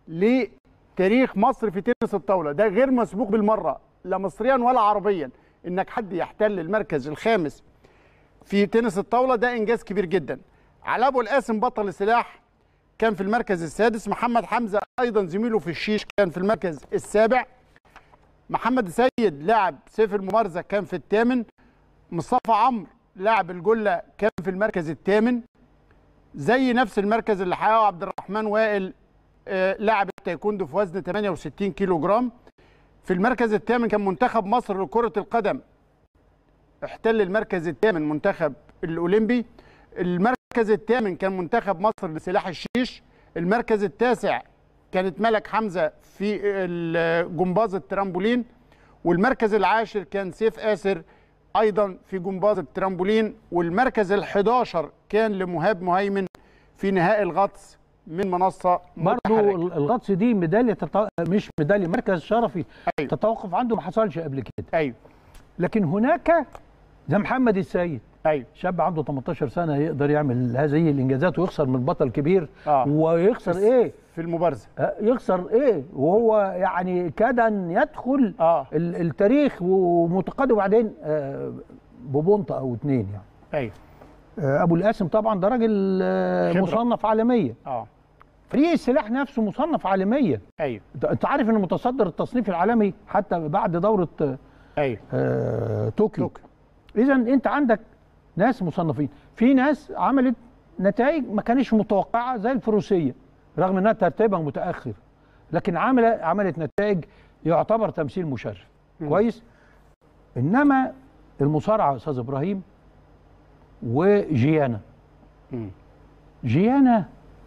لتاريخ مصر في تنس الطاوله، ده غير مسبوق بالمره لا مصريا ولا عربيا، انك حد يحتل المركز الخامس في تنس الطاوله ده انجاز كبير جدا. علاء ابو القاسم بطل السلاح كان في المركز السادس، محمد حمزه ايضا زميله في الشيش كان في المركز السابع، محمد سيد لاعب سيف الممارسه كان في الثامن، مصطفى عمرو لاعب الجله كان في المركز الثامن، زي نفس المركز اللي حققه عبد الرحمن وائل لاعب التايكوندو في وزن ثمانية وستين كيلو جرام. في المركز الثامن كان منتخب مصر لكره القدم احتل المركز الثامن منتخب الاولمبي. المركز الثامن كان منتخب مصر لسلاح الشيش. المركز التاسع كانت ملك حمزه في جمباز الترامبولين، والمركز العاشر كان سيف آسر ايضا في جمباز الترامبولين، والمركز الحداشر كان لمهاب مهيمن في نهائي الغطس من منصه برضه. الغطس دي ميداليه تط... مش ميداليه، مركز شرفي. أيوه. تتوقف عنده ما حصلش قبل كده. ايوه. لكن هناك زي محمد السيد. ايوه شاب عنده تمنتاشر سنه يقدر يعمل هذه الانجازات ويخسر من بطل كبير. آه. ويخسر ايه في المبارزه، آه، يخسر ايه وهو يعني كاد ان يدخل آه. ال- التاريخ ومتقدم، وبعدين آه، ببونطه او اتنين يعني. ايوه آه، ابو القاسم طبعا ده راجل آه، خبرة. مصنف عالميا. اه فريق السلاح نفسه مصنف عالميا. ايوه انت أنت عارف انه متصدر التصنيف العالمي حتى بعد دوره آه، ايوه آه، طوكيو. طوكيو. اذا انت عندك ناس مصنفين، في ناس عملت نتائج ما كانش متوقعه زي الفروسيه رغم انها ترتيبها متاخر، لكن عملت عملت نتائج يعتبر تمثيل مشرف. مم. كويس. انما المصارعه يا استاذ ابراهيم وجيانا، مم. جيانا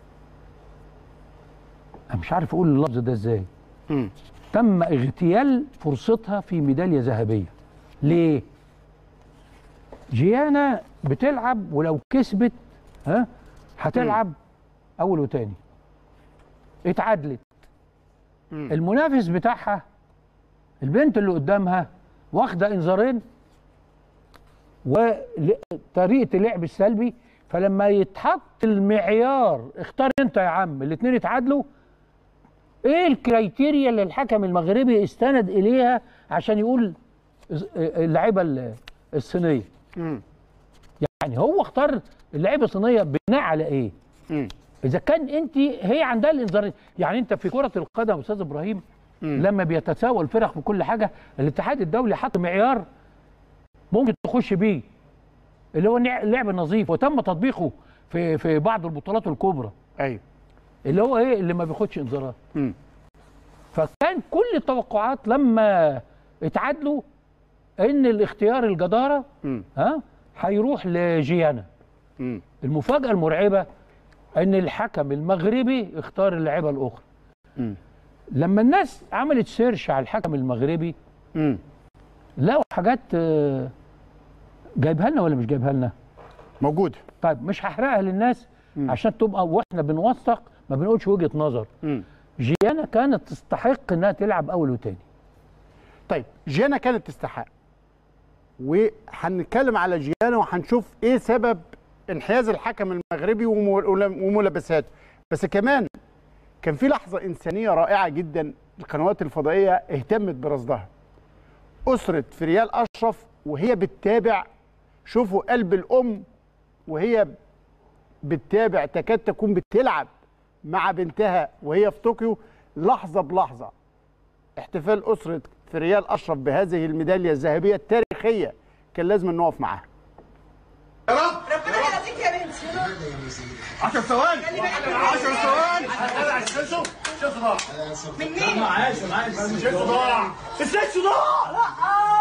انا مش عارف اقول اللفظ ده ازاي، مم. تم اغتيال فرصتها في ميداليه ذهبيه. ليه؟ جيانا بتلعب ولو كسبت ها هتلعب اول وتاني. اتعادلت. مم. المنافس بتاعها البنت اللي قدامها واخده انذارين وطريقه اللعب السلبي، فلما يتحط المعيار اختار انت يا عم الاثنين اتعادلوا، ايه الكرايتيريا اللي الحكم المغربي استند اليها عشان يقول اللعيبه الصينيه؟ مم. يعني هو اختار اللعيبه الصينيه بناء على ايه؟ مم. اذا كان انت هي عندها الانذار، يعني انت في كره القدم يا استاذ ابراهيم مم. لما بيتساوى الفرق في كل حاجه، الاتحاد الدولي حط معيار ممكن تخش بيه اللي هو اللعب النظيف، وتم تطبيقه في في بعض البطولات الكبرى ايوه اللي هو ايه اللي ما بياخدش انذارات. مم. فكان كل التوقعات لما اتعادلوا ان الاختيار الجداره مم. ها هيروح لجيانا. مم. المفاجاه المرعبه ان الحكم المغربي اختار اللاعيبه الاخرى. مم. لما الناس عملت سيرش على الحكم المغربي مم. لقوا حاجات آه، جايبها لنا ولا مش جايبها لنا؟ موجود. طيب مش هحرقها للناس مم. عشان تبقى واحنا بنوثق ما بنقولش وجهه نظر. مم. جيانا كانت تستحق انها تلعب اول وتاني. طيب جيانا كانت تستحق، وهنتكلم على جيانا وهنشوف ايه سبب انحياز الحكم المغربي ومل- وملابساته، بس كمان كان في لحظه انسانيه رائعه جدا القنوات الفضائيه اهتمت برصدها. اسره فريال اشرف وهي بتتابع، شوفوا قلب الام وهي بتتابع، تكاد تكون بتلعب مع بنتها وهي في طوكيو لحظه بلحظه. احتفال اسره فريال اشرف بهذه الميداليه الذهبيه التاريخيه كان لازم نقف معاها. يا رب ربنا يعزيك يا بنتي. عشر ثواني عشر ثواني. شوف شوف صداع من مين؟ معاش معاش شوف صداع. ازاي صداع؟ لا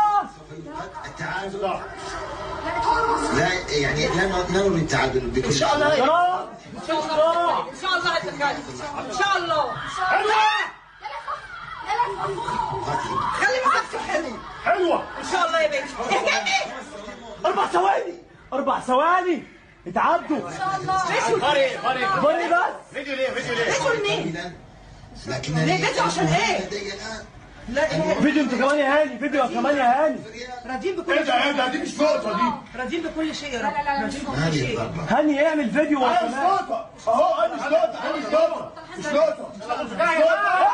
التعادل لا يعني لا لا نريد التعادل بكل ان شاء الله يا رب ان شاء الله ان شاء الله هتتكلم ان شاء الله. خلي معاك حلو حلوة ان شاء الله يا بنتي. اهتمي. أربع ثواني أربع ثواني اتعدوا ان شاء الله. بري بري بري بس فيديو ليه فيديو ليه؟ فيديو لمين؟ لكن ليه فيديو عشان ايه؟ لدي الان لا إيه. فيديو انت كمان يا هاني فيديو كمان يا هاني راضيين بكل ايه شيء. ده ايه ده؟ دي مش نقطه دي. راضيين بكل شيء يا رب. راضيين بكل هذه شيء. الضربه هاني اعمل فيديو انا مش كمان نقطه اهو، انا مش نقطه انا مش نقطه مش نقطه مش نقطه.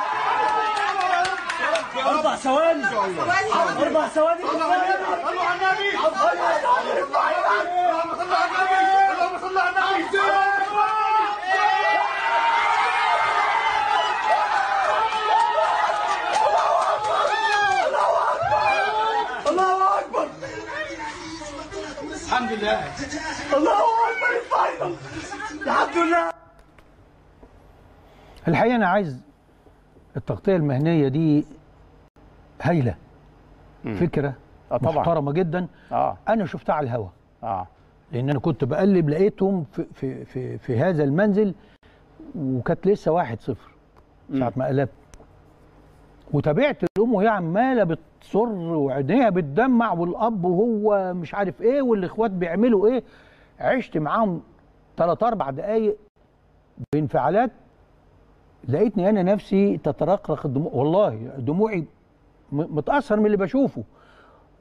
أربع ثواني أربع ثواني صلوا على النبي اللهم صل على النبي اللهم صل على النبي اللهم صل على النبي. الله أكبر الحمد لله. الله أكبر الفاينل الحمد لله. الحقيقه انا عايز التغطيه المهنيه دي هايله، فكره آه طبعا. محترمه جدا. اه انا شفتها على الهوا اه لان انا كنت بقلب لقيتهم في في في, في هذا المنزل وكانت لسه واحد صفر ساعه ما قلبت، وتابعت الام وهي عماله بتصر وعينيها بتدمع والاب وهو مش عارف ايه والاخوات بيعملوا ايه. عشت معاهم ثلاث اربع دقائق بانفعالات، لقيتني انا نفسي تترقرق الدموع، والله دموعي م- متاثر من اللي بشوفه.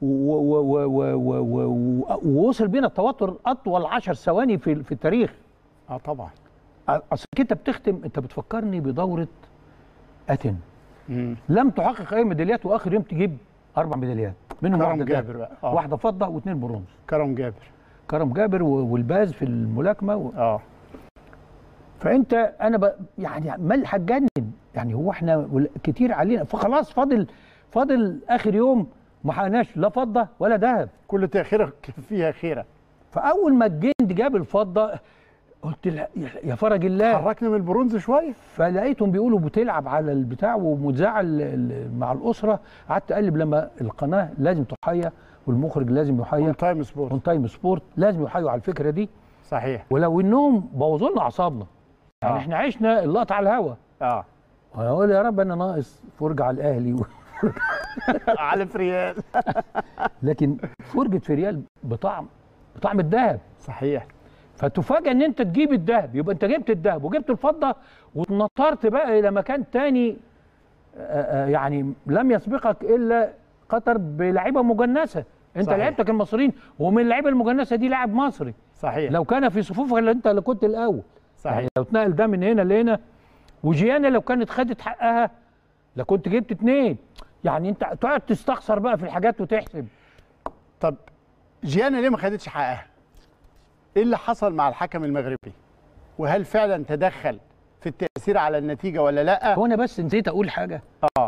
ووصل بينا التوتر اطول عشر ثواني في في التاريخ. اه طبعا. اصل انت بتختم، انت بتفكرني بدوره اتن. مم. لم تحقق اي ميداليات، واخر يوم تجيب اربع ميداليات منهم كرم واحده جابر بقى. آه. واحده فضه واثنين برونز. كرم جابر كرم جابر والباز في الملاكمه و... اه فانت انا ب... يعني مال هتجنن يعني. هو احنا كتير علينا، فخلاص فاضل فاضل اخر يوم ما حققناش لا فضه ولا ذهب. كل تاخيره فيها خيره. فاول ما الجند جاب الفضه قلت له يا فرج الله، حركنا من البرونز شويه. فلقيتهم بيقولوا بتلعب على البتاع ومذاعه مع الاسره. قعدت اقلب لما القناه لازم تحيى والمخرج لازم يحيى، اون تايم سبورت، اون تايم سبورت لازم يحيوا على الفكره دي. صحيح. ولو انهم بوظوا لنا اعصابنا يعني. آه. احنا عشنا اللقطه على الهوا. اه وانا اقول يا رب انا ناقص فرجه على الاهلي و... على فريال. لكن فرجه فريال بطعم بطعم الذهب. صحيح. فتفاجئ ان انت تجيب الذهب، يبقى انت جبت الذهب وجبت الفضه واتنطرت بقى الى مكان تاني. يعني لم يسبقك الا قطر بلعيبه مجنسه. انت صحيح. لعيبتك المصريين، ومن اللعيبه المجنسه دي لاعب مصري. صحيح. لو كان في صفوفك الا انت اللي كنت الاول. صحيح. يعني لو اتنقل ده من هنا لهنا، وجيانا لو كانت خدت حقها لكنت جبت اتنين. يعني انت تقعد تستخسر بقى في الحاجات وتحسب. طب جيانا ليه ما خدتش حقها؟ ايه اللي حصل مع الحكم المغربي؟ وهل فعلا تدخل في التأثير على النتيجة ولا لا؟ هو انا بس نسيت اقول حاجة. اه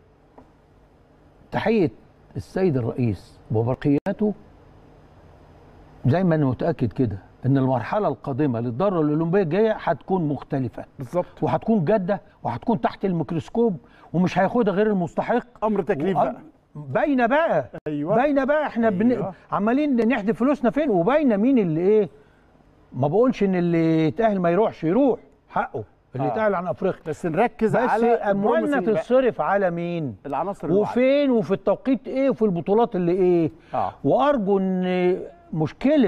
تحية السيد الرئيس وبرقياته، زي ما انا متأكد كده ان المرحلة القادمة للدورة الأولمبية الجاية هتكون مختلفة. بالظبط. وهتكون جادة وهتكون تحت الميكروسكوب ومش هياخدها غير المستحق. امر تكليف بقى. باينه بقى. ايوه باينه بقى. احنا أيوة. بن... عمالين نحدف فلوسنا فين، وباينه مين اللي ايه. ما بقولش ان اللي يتاهل ما يروحش، يروح حقه اللي يتاهل آه. عن افريقيا. بس نركز بس على اموالنا تتصرف على مين؟ العناصر وفين وفي التوقيت ايه وفي البطولات اللي ايه. آه. وارجو ان مشكله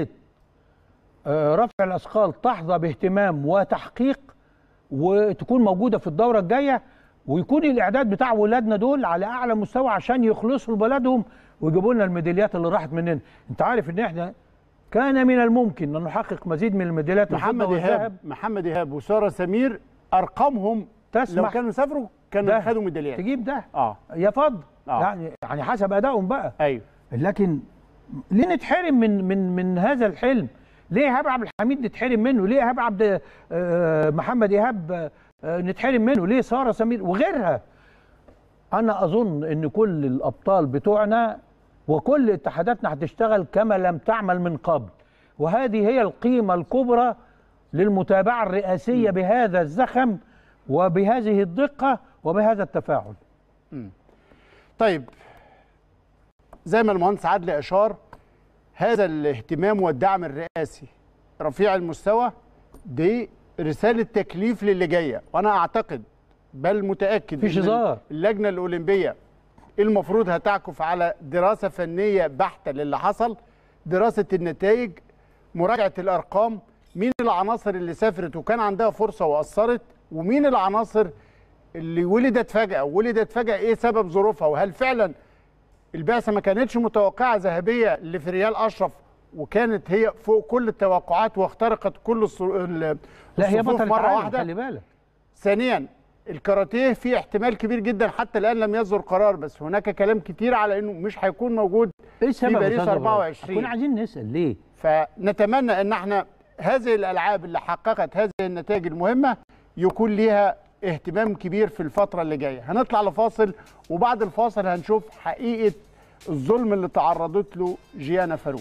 آه رفع الاثقال تحظى باهتمام وتحقيق، وتكون موجوده في الدوره الجايه، ويكون الاعداد بتاع ولادنا دول على اعلى مستوى عشان يخلصوا لبلدهم ويجيبوا لنا الميداليات اللي راحت مننا. انت عارف ان احنا كان من الممكن ان نحقق مزيد من الميداليات. محمد ايهاب محمد ايهاب وساره سمير ارقامهم تسمح لو كانوا سافروا كانوا خدوا ميداليات. تجيب ده اه يا فضل. آه. يعني يعني حسب ادائهم بقى. ايوه. لكن ليه نتحرم من من من هذا الحلم؟ ليه ايهاب عبد الحميد نتحرم منه؟ ليه ايهاب عبد آه محمد ايهاب نتحرم منه؟ ليه ساره سمير وغيرها؟ انا اظن ان كل الابطال بتوعنا وكل اتحاداتنا هتشتغل كما لم تعمل من قبل، وهذه هي القيمه الكبرى للمتابعه الرئاسيه بهذا الزخم وبهذه الدقه وبهذا التفاعل. م. طيب زي ما المهندس عادل اشار، هذا الاهتمام والدعم الرئاسي رفيع المستوى دي رسالة تكليف للي جاية، وأنا أعتقد بل متأكد مفيش هزار. اللجنة الأولمبية المفروض هتعكف على دراسة فنية بحتة للي حصل، دراسة النتائج، مراجعة الأرقام، مين العناصر اللي سافرت وكان عندها فرصة وأثرت، ومين العناصر اللي ولدت فجأة ولدت فجأة إيه سبب ظروفها، وهل فعلا البعثة ما كانتش متوقعة ذهبية لفريال أشرف وكانت هي فوق كل التوقعات واخترقت كل الصفوف لا هي بطلة مرة واحدة. خلي بالك. ثانيا الكاراتيه في احتمال كبير جدا حتى الآن لم يصدر قرار، بس هناك كلام كتير على انه مش هيكون موجود إيه في باريس أربعة وعشرين. كنا عايزين نسأل ليه؟ فنتمنى ان احنا هذه الألعاب اللي حققت هذه النتائج المهمة يكون ليها اهتمام كبير في الفترة اللي جاية. هنطلع لفاصل، وبعد الفاصل هنشوف حقيقة الظلم اللي تعرضت له جيانا فاروق.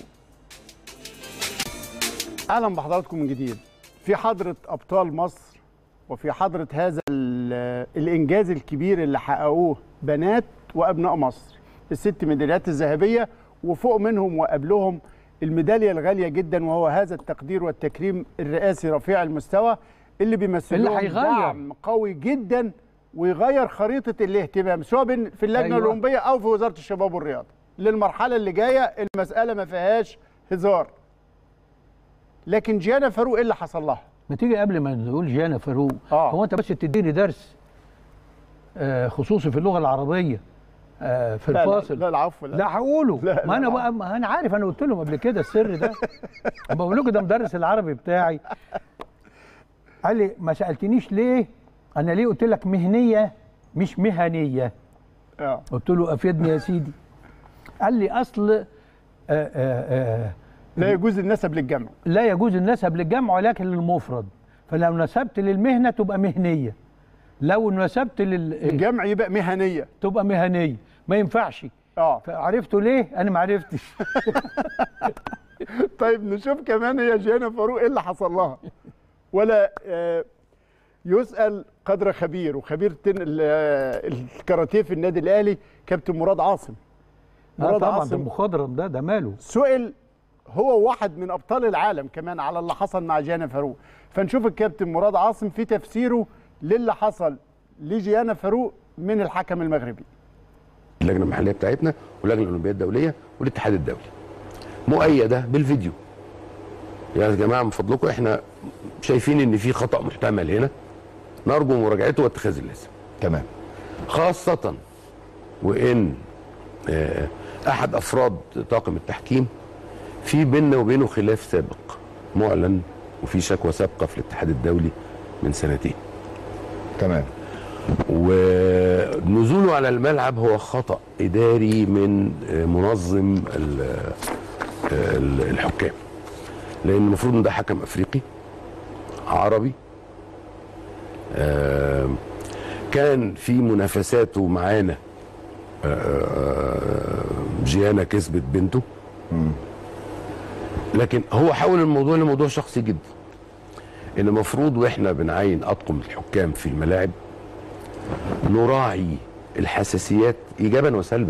اهلا بحضراتكم من جديد في حضرة ابطال مصر وفي حضرة هذا الانجاز الكبير اللي حققوه بنات وابناء مصر، الست ميداليات الذهبية وفوق منهم وقبلهم الميدالية الغالية جدا، وهو هذا التقدير والتكريم الرئاسي رفيع المستوى اللي بيمثل لهم دعم قوي جدا ويغير خريطة الاهتمام سواء في اللجنة أيوة. الأولمبية أو في وزارة الشباب والرياضة للمرحلة اللي جاية. المسألة ما فيهاش هزار. لكن جيانا فاروق ايه اللي حصل لها؟ ما تيجي قبل ما نقول جيانا فاروق، آه. هو انت بس تديني درس آه خصوصي في اللغه العربيه آه في لا الفاصل. لا العفو. لا, لا هقوله. لا ما انا لا بقى ما انا عارف، انا قلت لهم قبل كده السر ده. بقول لكم ده مدرس العربي بتاعي. قال لي ما سالتنيش ليه؟ انا ليه قلت لك مهنيه مش مهنيه؟ اه قلت له افيدني يا سيدي. قال لي اصل آآ آآ لا يجوز النسب للجمع. لا يجوز النسب للجمع ولكن للمفرد، فلو نسبت للمهنه تبقى مهنيه، لو نسبت للجمع يبقى مهنيه تبقى مهنيه، ما ينفعش. اه فعرفتوا ليه؟ انا ما عرفتش. طيب نشوف كمان هي جيانا فاروق ايه اللي حصل لها. ولا آه يسأل قدر خبير وخبير الكاراتيه في النادي الاهلي كابتن مراد عاصم. مراد آه طبعا عاصم ده مخضرم، ده ده ماله. سئل هو واحد من ابطال العالم كمان على اللي حصل مع جيانا فاروق، فنشوف الكابتن مراد عاصم في تفسيره للي حصل لجيانا فاروق من الحكم المغربي. اللجنه المحليه بتاعتنا واللجنه الاولمبيه الدوليه والاتحاد الدولي مؤيده بالفيديو. يا جماعه من فضلكم احنا شايفين ان في خطا محتمل هنا، نرجو مراجعته واتخاذ اللازم. تمام. خاصه وان احد افراد طاقم التحكيم في بيننا وبينه خلاف سابق معلن، وفي شكوى سابقه في الاتحاد الدولي من سنتين. تمام. ونزوله على الملعب هو خطأ إداري من منظم الحكام، لأن المفروض إن ده حكم أفريقي عربي كان في منافساته معانا جيانا كسبت بنته، لكن هو حول الموضوع لموضوع شخصي جدا، إن المفروض وإحنا بنعين أطقم الحكام في الملاعب نراعي الحساسيات ايجابا وسلبا.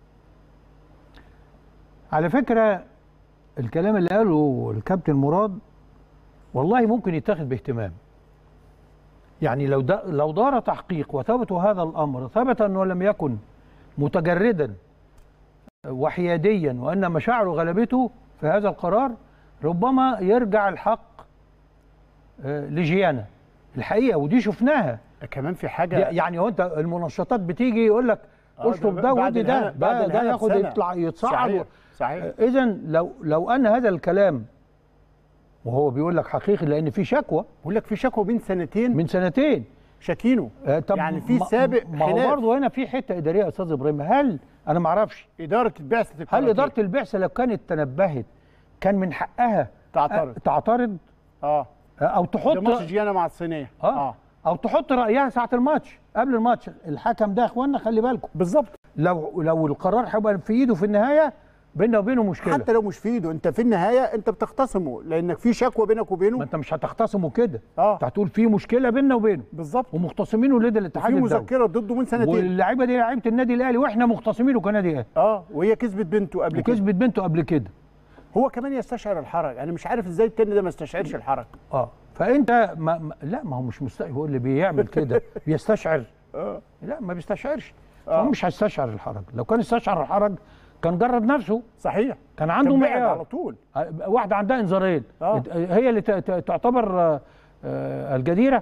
على فكره الكلام اللي قاله الكابتن مراد والله ممكن يتاخد باهتمام. يعني لو لو دار تحقيق وثبتوا هذا الامر، ثبت انه لم يكن متجردا وحياديا وان مشاعره غلبته في هذا القرار، ربما يرجع الحق لجيانا الحقيقه، ودي شفناها. كمان في حاجه يعني هو انت المنشطات بتيجي يقول لك اشطب ده ودي ده ده, ده ياخد يطلع يتصعد. صحيح صحيح. اذا لو لو ان هذا الكلام وهو بيقول لك حقيقي، لان في شكوى، بيقول لك في شكوى من سنتين من سنتين شاكينه. آه طب يعني في سابق ما هو برضه هنا في حته اداريه يا استاذ ابراهيم. هل انا ما اعرفش اداره البعثه هل اداره البعثه لو كانت تنبهت كان من حقها تعترض تعترض اه او تحط ده ماتش جيانا مع الصينيه اه, آه. او تحط رايها ساعه الماتش قبل الماتش. الحكم ده يا اخوانا خلي بالكم بالظبط، لو لو القرار هيبقى في ايده في النهايه بيننا وبينه مشكله. حتى لو مش في ايده انت في النهايه انت بتختصمه، لانك في شكوى بينك وبينه. ما انت مش هتختصمه كده، اه انت هتقول في مشكله بيننا وبينه بالظبط، ومختصمينه لدى الاتحاد الدولي، الدولي، في مذكره ضده من سنتين، واللعيبه دي لعيبه النادي الاهلي واحنا مختصمينه كنادي اهلي. اه وهي كسبت بنته قبل كده وكسبت بنته قبل كده. هو كمان يستشعر الحرج، انا مش عارف ازاي التاني ده ما استشعرش الحرج. اه فانت ما ما لا ما هو مش مست... هو اللي بيعمل كده بيستشعر. اه لا ما بيستشعرش، هو مش هيستشعر الحرج. لو كان استشعر الحرج كان جرد نفسه. صحيح، كان عنده كان معيار على طول. واحده عندها انذارين آه. هي اللي تعتبر الجديره.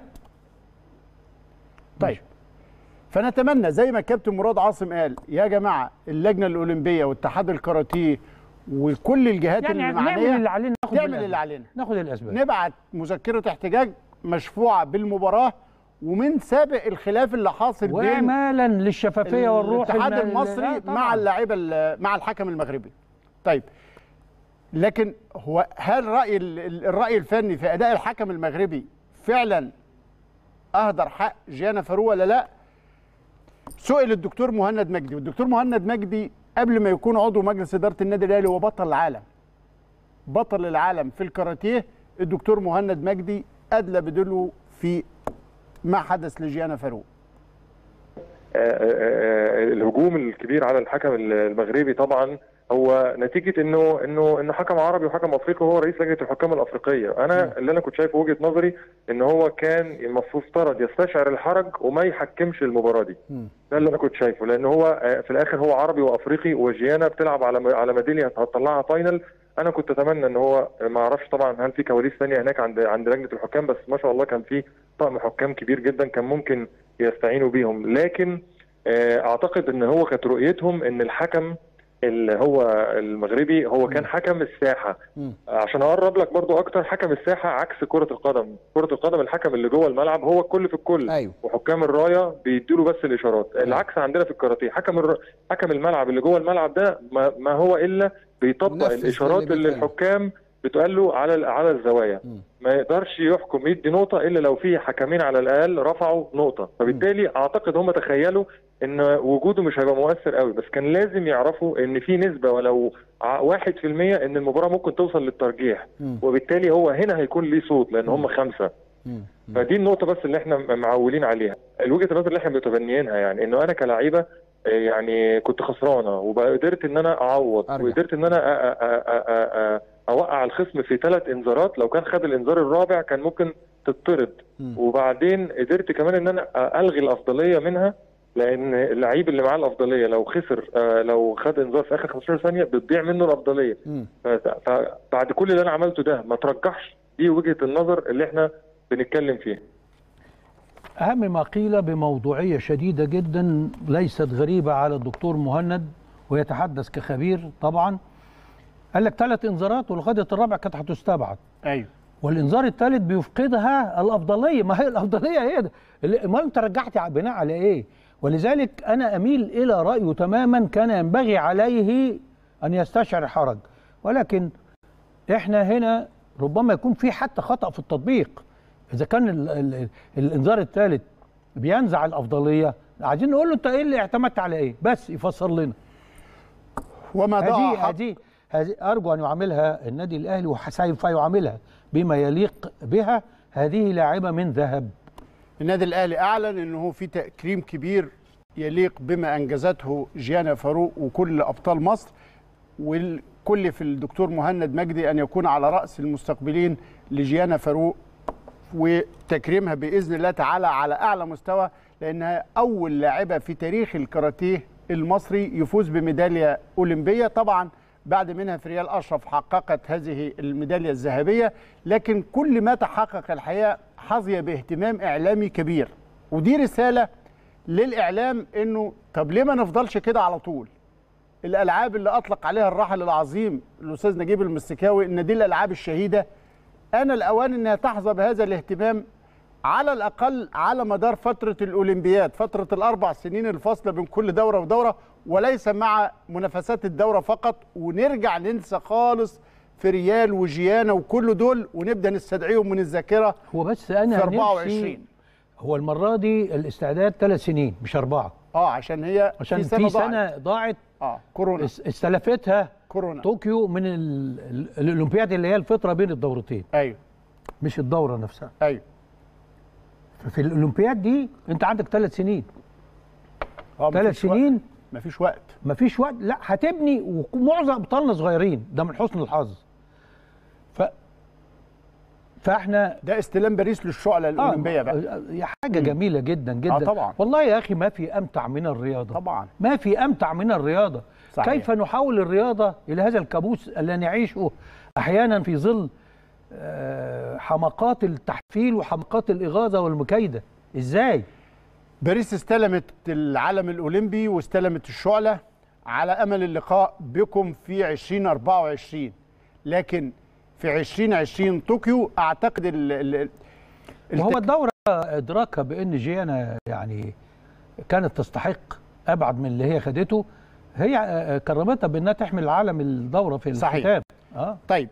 طيب فنتمنى زي ما الكابتن مراد عاصم قال يا جماعه اللجنه الاولمبيه واتحاد الكاراتيه وكل الجهات يعني المعنيه نعمل اللي علينا، ناخد تعمل اللي علينا، ناخد الاسباب، نبعت مذكره احتجاج مشفوعه بالمباراه ومن سابق الخلاف اللي حاصل بين واعمالا للشفافيه والروح الاتحاد المصري مع اللاعيبه مع الحكم المغربي. طيب لكن هو هل راي الراي الفني في اداء الحكم المغربي فعلا اهدر حق جيانا فاروق ولا لا؟ سئل الدكتور مهند مجدي، والدكتور مهند مجدي قبل ما يكون عضو مجلس اداره النادي الاهلي هو بطل العالم. بطل العالم في الكاراتيه الدكتور مهند مجدي ادلى بدلو في ما حدث لجيانا فاروق. الهجوم الكبير على الحكم المغربي طبعا هو نتيجه انه انه انه حكم عربي وحكم افريقي وهو رئيس لجنه الحكام الافريقيه. انا اللي انا كنت شايفه وجهه نظري ان هو كان المفروض يستشعر الحرج وما يحكمش المباراه دي. ده اللي انا كنت شايفه، لان هو في الاخر هو عربي وافريقي وجيانا بتلعب على على ميداليه هتطلعها فاينل. انا كنت اتمنى ان هو ما اعرفش طبعا هل في كواليس ثانيه هناك عند عند لجنه الحكام، بس ما شاء الله كان في طقم حكام كبير جدا كان ممكن يستعينوا بيهم. لكن اعتقد ان هو كانت رؤيتهم ان الحكم اللي هو المغربي هو كان حكم الساحه. عشان اقرب لك برضو اكتر، حكم الساحه عكس كره القدم. كره القدم الحكم اللي جوه الملعب هو الكل في الكل. أيوه. وحكام الرايه بيدوا له بس الاشارات. أيوه. العكس عندنا في الكاراتيه، حكم الر... حكم الملعب اللي جوه الملعب ده ما, ما هو الا بيطبق الاشارات اللي, اللي الحكام بتقال له على على الزوايا. م. ما يقدرش يحكم يدي نقطه الا لو في حكمين على الاقل رفعوا نقطه. فبالتالي اعتقد هم تخيلوا ان وجوده مش هيبقى مؤثر قوي، بس كان لازم يعرفوا ان في نسبه ولو واحد في المية ان المباراه ممكن توصل للترجيح، وبالتالي هو هنا هيكون ليه صوت لان هم خمسه. فدي النقطه بس اللي احنا معولين عليها. الوجهه النظر اللي احنا متبنيينها يعني انه انا كلاعيبه يعني كنت خسرانه وقدرت ان انا اعوض أرجع. وقدرت ان انا أ أ أ أ اوقع الخصم في ثلاث انذارات. لو كان خد الانذار الرابع كان ممكن تطرد. وبعدين قدرت كمان ان انا الغي الافضليه منها، لان اللعيب اللي معاه الافضليه لو خسر آه لو خد انذار في اخر خمستاشر ثانيه بتضيع منه الافضليه. فبعد كل اللي انا عملته ده ما ترجحش. دي وجهه النظر اللي احنا بنتكلم فيها. اهم ما قيل بموضوعيه شديده جدا ليست غريبه على الدكتور مهند ويتحدث كخبير طبعا. قال لك ثلاث انذارات والغدة الرابع كانت هتستبعد. ايوه. والانذار الثالث بيفقدها الافضليه. ما هي الافضليه هي ده. ما انت رجعت بناء على ايه؟ ولذلك انا اميل الى رايه تماما. كان ينبغي عليه ان يستشعر حرج، ولكن احنا هنا ربما يكون في حتى خطأ في التطبيق. اذا كان ال ال الانذار الثالث بينزع الافضليه، عايزين نقول له انت ايه اللي اعتمدت على ايه؟ بس يفسر لنا. وما هذه هذه هذه ارجو ان يعاملها النادي الاهلي وسوف يعاملها بما يليق بها. هذه لاعبه من ذهب. النادي الاهلي اعلن انه في تكريم كبير يليق بما انجزته جيانا فاروق وكل ابطال مصر، والكل في الدكتور مهند مجدي ان يكون على راس المستقبلين لجيانا فاروق وتكريمها باذن الله تعالى على اعلى مستوى، لانها اول لاعبه في تاريخ الكاراتيه المصري يفوز بميداليه اولمبيه. طبعا بعد منها فريال أشرف حققت هذه الميداليه الذهبيه، لكن كل ما تحقق الحقيقه حظي باهتمام اعلامي كبير. ودي رساله للاعلام انه طب ليه ما نفضلش كده على طول؟ الالعاب اللي اطلق عليها الراحل العظيم الاستاذ نجيب المستكاوي ان دي الالعاب الشهيده، انا الاوان انها تحظى بهذا الاهتمام على الاقل على مدار فتره الاولمبياد، فتره الاربع سنين الفاصله بين كل دوره ودوره، وليس مع منافسات الدوره فقط، ونرجع ننسى خالص في ريال وجيانا وكل دول ونبدا نستدعيهم من الذاكره. هو بس انا في أربعة وعشرين هو المره دي الاستعداد ثلاث سنين مش اربعه. اه عشان هي عشان في سنه في سنه ضاعت, ضاعت اه كورونا استلفتها كورونا طوكيو من الاولمبياد اللي هي الفتره بين الدورتين. ايوه مش الدوره نفسها. ايوه. في الاولمبياد دي انت عندك ثلاث سنين. ثلاث سنين مفيش وقت. مفيش وقت. لا هتبني، ومعظم ابطالنا صغيرين، ده من حسن الحظ. ف فاحنا ده استلام باريس للشعله الاولمبيه. آه بقى حاجه جميله جدا جدا. آه طبعا. والله يا اخي ما في امتع من الرياضه. طبعا ما في امتع من الرياضه. صحيح. كيف نحول الرياضه الى هذا الكابوس الذي نعيشه احيانا في ظل حماقات التحفيل وحماقات الاغاظه والمكايده؟ ازاي؟ باريس استلمت العلم الاولمبي واستلمت الشعله على امل اللقاء بكم في ألفين وأربعة وعشرين، لكن في ألفين وعشرين طوكيو اعتقد ال ال وهو الدوره ادراكها بان جيانا يعني كانت تستحق ابعد من اللي هي خدته، هي كرمتها بانها تحمل العالم الدوره في الختام. صحيح. اه طيب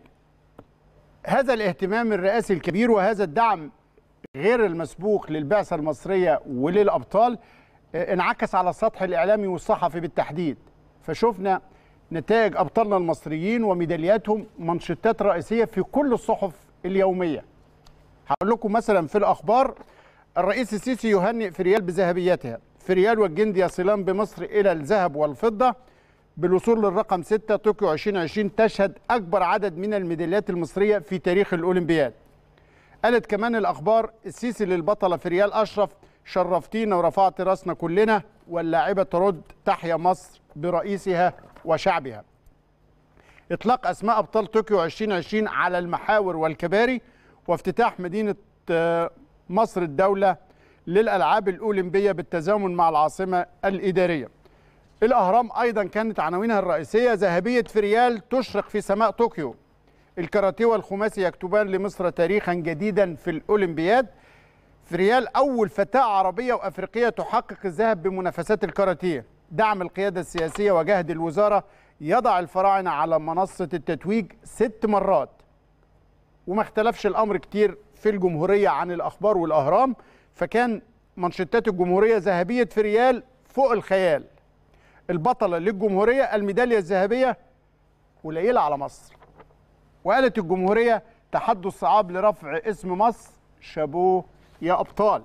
هذا الاهتمام الرئاسي الكبير وهذا الدعم غير المسبوق للبعثه المصريه وللابطال انعكس على السطح الاعلامي والصحفي بالتحديد، فشفنا نتائج ابطالنا المصريين وميدالياتهم منشطات رئيسيه في كل الصحف اليوميه. هقول لكم مثلا في الاخبار: الرئيس السيسي يهنئ فريال بذهبيتها، فريال والجندي يصلان بمصر الى الذهب والفضه بالوصول للرقم ستة. طوكيو ألفين وعشرين تشهد اكبر عدد من الميداليات المصريه في تاريخ الاولمبياد. قالت كمان الاخبار: السيسي للبطله فريال اشرف، شرفتينا ورفعت راسنا كلنا، واللاعبه ترد: تحيا مصر برئيسها وشعبها. اطلاق اسماء ابطال طوكيو ألفين وعشرين على المحاور والكباري، وافتتاح مدينه مصر الدوله للألعاب الأولمبية بالتزامن مع العاصمة الإدارية. الأهرام أيضا كانت عناوينها الرئيسية: ذهبية فريال تشرق في سماء طوكيو. الكاراتيه والخماسي يكتبان لمصر تاريخا جديدا في الأولمبياد. فريال أول فتاة عربية وأفريقية تحقق الذهب بمنافسات الكاراتيه. دعم القيادة السياسية وجهد الوزارة يضع الفراعنة على منصة التتويج ست مرات. وما اختلفش الأمر كتير في الجمهورية عن الأخبار والأهرام، فكان منشطات الجمهورية: ذهبية فريال فوق الخيال. البطلة للجمهورية الميدالية الذهبية قليلة على مصر. وقالت الجمهورية: تحدي الصعاب لرفع اسم مصر، شابوه يا أبطال.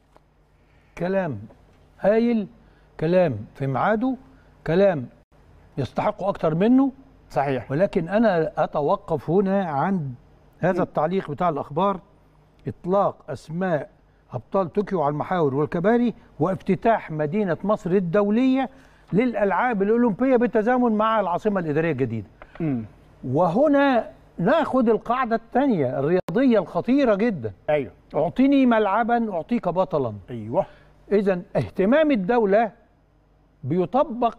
كلام هايل، كلام في ميعاده، كلام يستحق أكتر منه. صحيح. ولكن أنا أتوقف هنا عند هذا التعليق بتاع الأخبار: إطلاق أسماء أبطال طوكيو على المحاور والكباري، وافتتاح مدينة مصر الدولية للألعاب الأولمبية بالتزامن مع العاصمة الإدارية الجديدة. م. وهنا ناخد القاعدة الثانية الرياضية الخطيرة جدا. أيوه. أعطيني ملعبا أعطيك بطلا. أيوه. إذن اهتمام الدولة بيطبق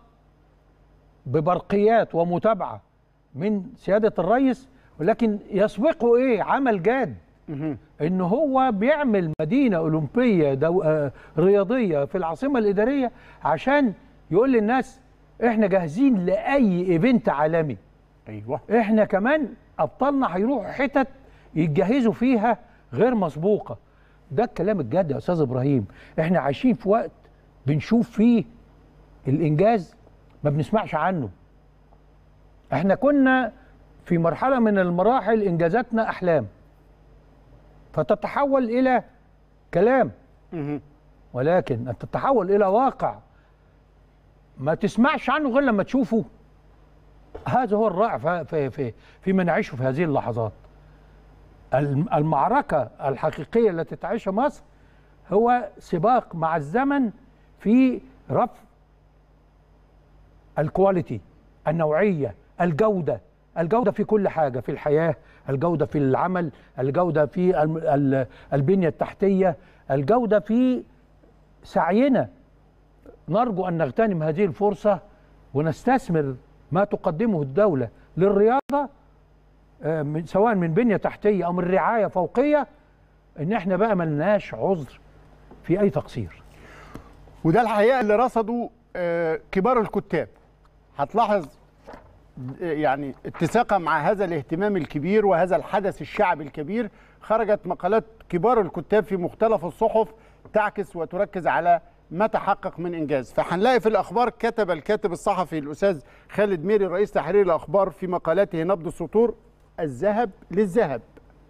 ببرقيات ومتابعة من سيادة الرئيس، ولكن يسبقه إيه؟ عمل جاد. إن هو بيعمل مدينة أولمبية دو... آه رياضية في العاصمة الإدارية عشان يقول للناس إحنا جاهزين لأي إيفنت عالمي. أيوه. إحنا كمان أبطالنا هيروحوا حتت يتجهزوا فيها غير مسبوقة. ده الكلام الجاد يا أستاذ إبراهيم. إحنا عايشين في وقت بنشوف فيه الإنجاز ما بنسمعش عنه. إحنا كنا في مرحلة من المراحل إنجازاتنا أحلام، فتتحول إلى كلام، ولكن أن تتحول إلى واقع ما تسمعش عنه غير لما تشوفه. هذا هو الرائع في في فيما نعيشه في هذه اللحظات. المعركة الحقيقية التي تعيشها مصر هو سباق مع الزمن في رفع الكواليتي، النوعية، الجودة، الجودة في كل حاجة في الحياة، الجودة في العمل، الجودة في البنية التحتية، الجودة في سعينا. نرجو أن نغتنم هذه الفرصة ونستثمر ما تقدمه الدولة للرياضة، سواء من بنية تحتية أو من رعاية فوقية، إن احنا بقى ملناش عذر في أي تقصير. وده الحقيقة اللي رصدوا كبار الكتاب. هتلاحظ يعني اتساقا مع هذا الاهتمام الكبير وهذا الحدث الشعبي الكبير، خرجت مقالات كبار الكتاب في مختلف الصحف تعكس وتركز على ما تحقق من إنجاز. فهنلاقي في الأخبار كتب الكاتب الصحفي الأستاذ خالد ميري رئيس تحرير الأخبار في مقالاته نبض السطور: الذهب للذهب.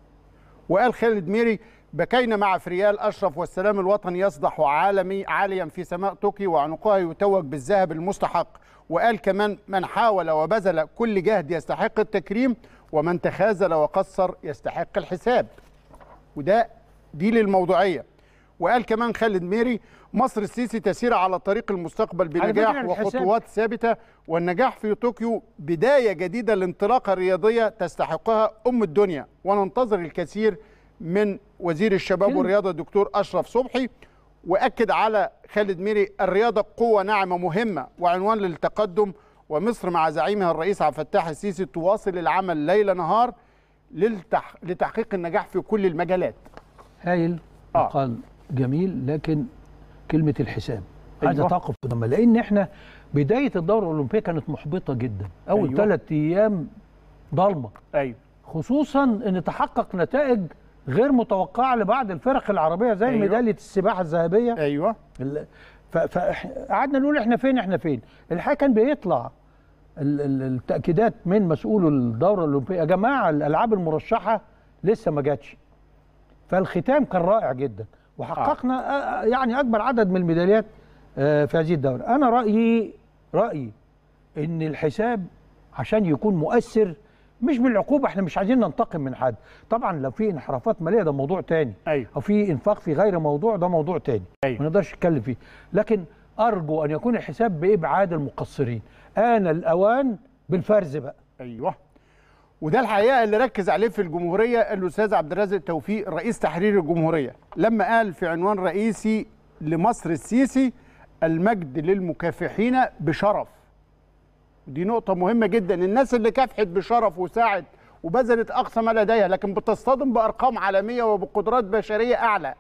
وقال خالد ميري: بكينا مع فريال أشرف والسلام الوطني يصدح عالمي عاليا في سماء طوكيو وعنقها يتوج بالذهب المستحق. وقال كمان: من حاول وبذل كل جهد يستحق التكريم، ومن تخاذل وقصر يستحق الحساب. وده دي للموضوعية. وقال كمان خالد ميري: مصر السيسي تسير على طريق المستقبل بنجاح وخطوات ثابتة، والنجاح في طوكيو بداية جديدة لانطلاقة رياضية تستحقها أم الدنيا، وننتظر الكثير من وزير الشباب والرياضة الدكتور أشرف صبحي. وأكد على خالد ميري: الرياضة قوة ناعمة مهمة وعنوان للتقدم، ومصر مع زعيمها الرئيس عبد الفتاح السيسي تواصل العمل ليل نهار للتح... لتحقيق النجاح في كل المجالات. هايل. آه. قال جميل، لكن كلمة الحساب عايزة أيوة. توقف قدامها، لأن احنا بداية الدورة الأولمبية كانت محبطة جدا. أول ثلاث أيوة. أيام ضلمة. أيوة. خصوصا أن تحقق نتائج غير متوقعة لبعض الفرق العربية زي أيوة. ميدالية السباحة الذهبية. أيوة. فقعدنا نقول احنا فين احنا فين. الحقيقة كان بيطلع التأكيدات من مسؤول الدورة الأولمبية: يا جماعة الألعاب المرشحة لسه ما جاتش. فالختام كان رائع جدا، وحققنا آه. يعني أكبر عدد من الميداليات آه في هذه الدورة. أنا رأيي رأيي إن الحساب عشان يكون مؤثر مش بالعقوبة، احنا مش عايزين ننتقم من حد. طبعا لو في انحرافات مالية ده موضوع تاني. أيوة. أو في إنفاق في غير موضوع ده موضوع تاني. أيوة. ما نقدرش نتكلم فيه، لكن أرجو أن يكون الحساب بإبعاد المقصرين. آن الأوان بالفرز بقى. أيوه. وده الحقيقه اللي ركز عليه في الجمهوريه الاستاذ عبد الرازق توفيق رئيس تحرير الجمهوريه لما قال في عنوان رئيسي لمصر السيسي: المجد للمكافحين بشرف. دي نقطه مهمه جدا. الناس اللي كافحت بشرف وساعد وبذلت اقصى ما لديها لكن بتصطدم بارقام عالميه وبقدرات بشريه اعلى.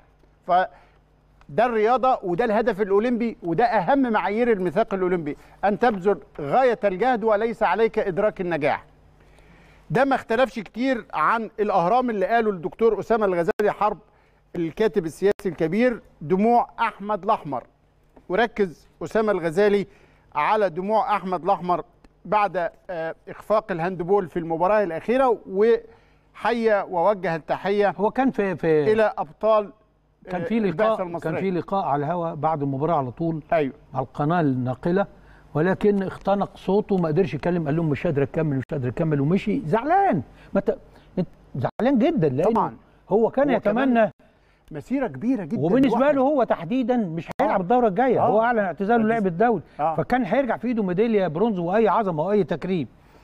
فده الرياضه وده الهدف الاولمبي وده اهم معايير الميثاق الاولمبي، ان تبذل غايه الجهد وليس عليك ادراك النجاح. ده ما اختلفش كتير عن الاهرام اللي قاله الدكتور اسامه الغزالي حرب الكاتب السياسي الكبير: دموع احمد الاحمر. وركز اسامه الغزالي على دموع احمد الاحمر بعد اخفاق الهاندبول في المباراه الاخيره، وحيا ووجه التحيه هو كان في في الى ابطال كان في لقاء كان في لقاء على الهواء بعد المباراه على طول. ايوه، على القناه الناقله، ولكن اختنق صوته ما قدرش يتكلم. قال لهم مش قادر اكمل مش قادر اكمل ومشي زعلان. ما ت... زعلان جدا لانه طبعا هو كان هو يتمنى مسيره كبيره جدا، وبالنسبه له هو تحديدا مش هيلعب الدوره الجايه. آه. هو اعلن اعتزاله لعب الدولي، آه. فكان هيرجع في ايده ميداليه برونز واي عظمه واي تكريم.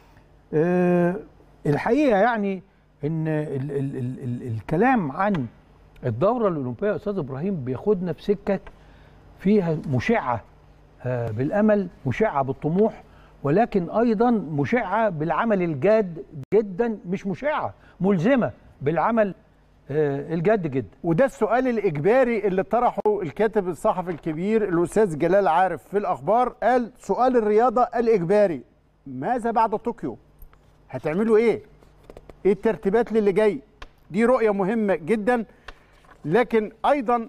أه الحقيقه يعني ان ال ال ال ال الكلام عن الدوره الاولمبيه يا استاذ ابراهيم بياخدنا في سكه فيها مشعه أه بالامل، مشعه بالطموح، ولكن ايضا مشعه بالعمل الجاد جدا، مش مشعه ملزمه بالعمل الجد جدا. وده السؤال الإجباري اللي طرحه الكاتب الصحفي الكبير الأستاذ جلال عارف في الأخبار. قال: سؤال الرياضة الإجباري: ماذا بعد طوكيو؟ هتعملوا إيه؟ إيه الترتيبات للي جاي؟ دي رؤية مهمة جدا، لكن أيضا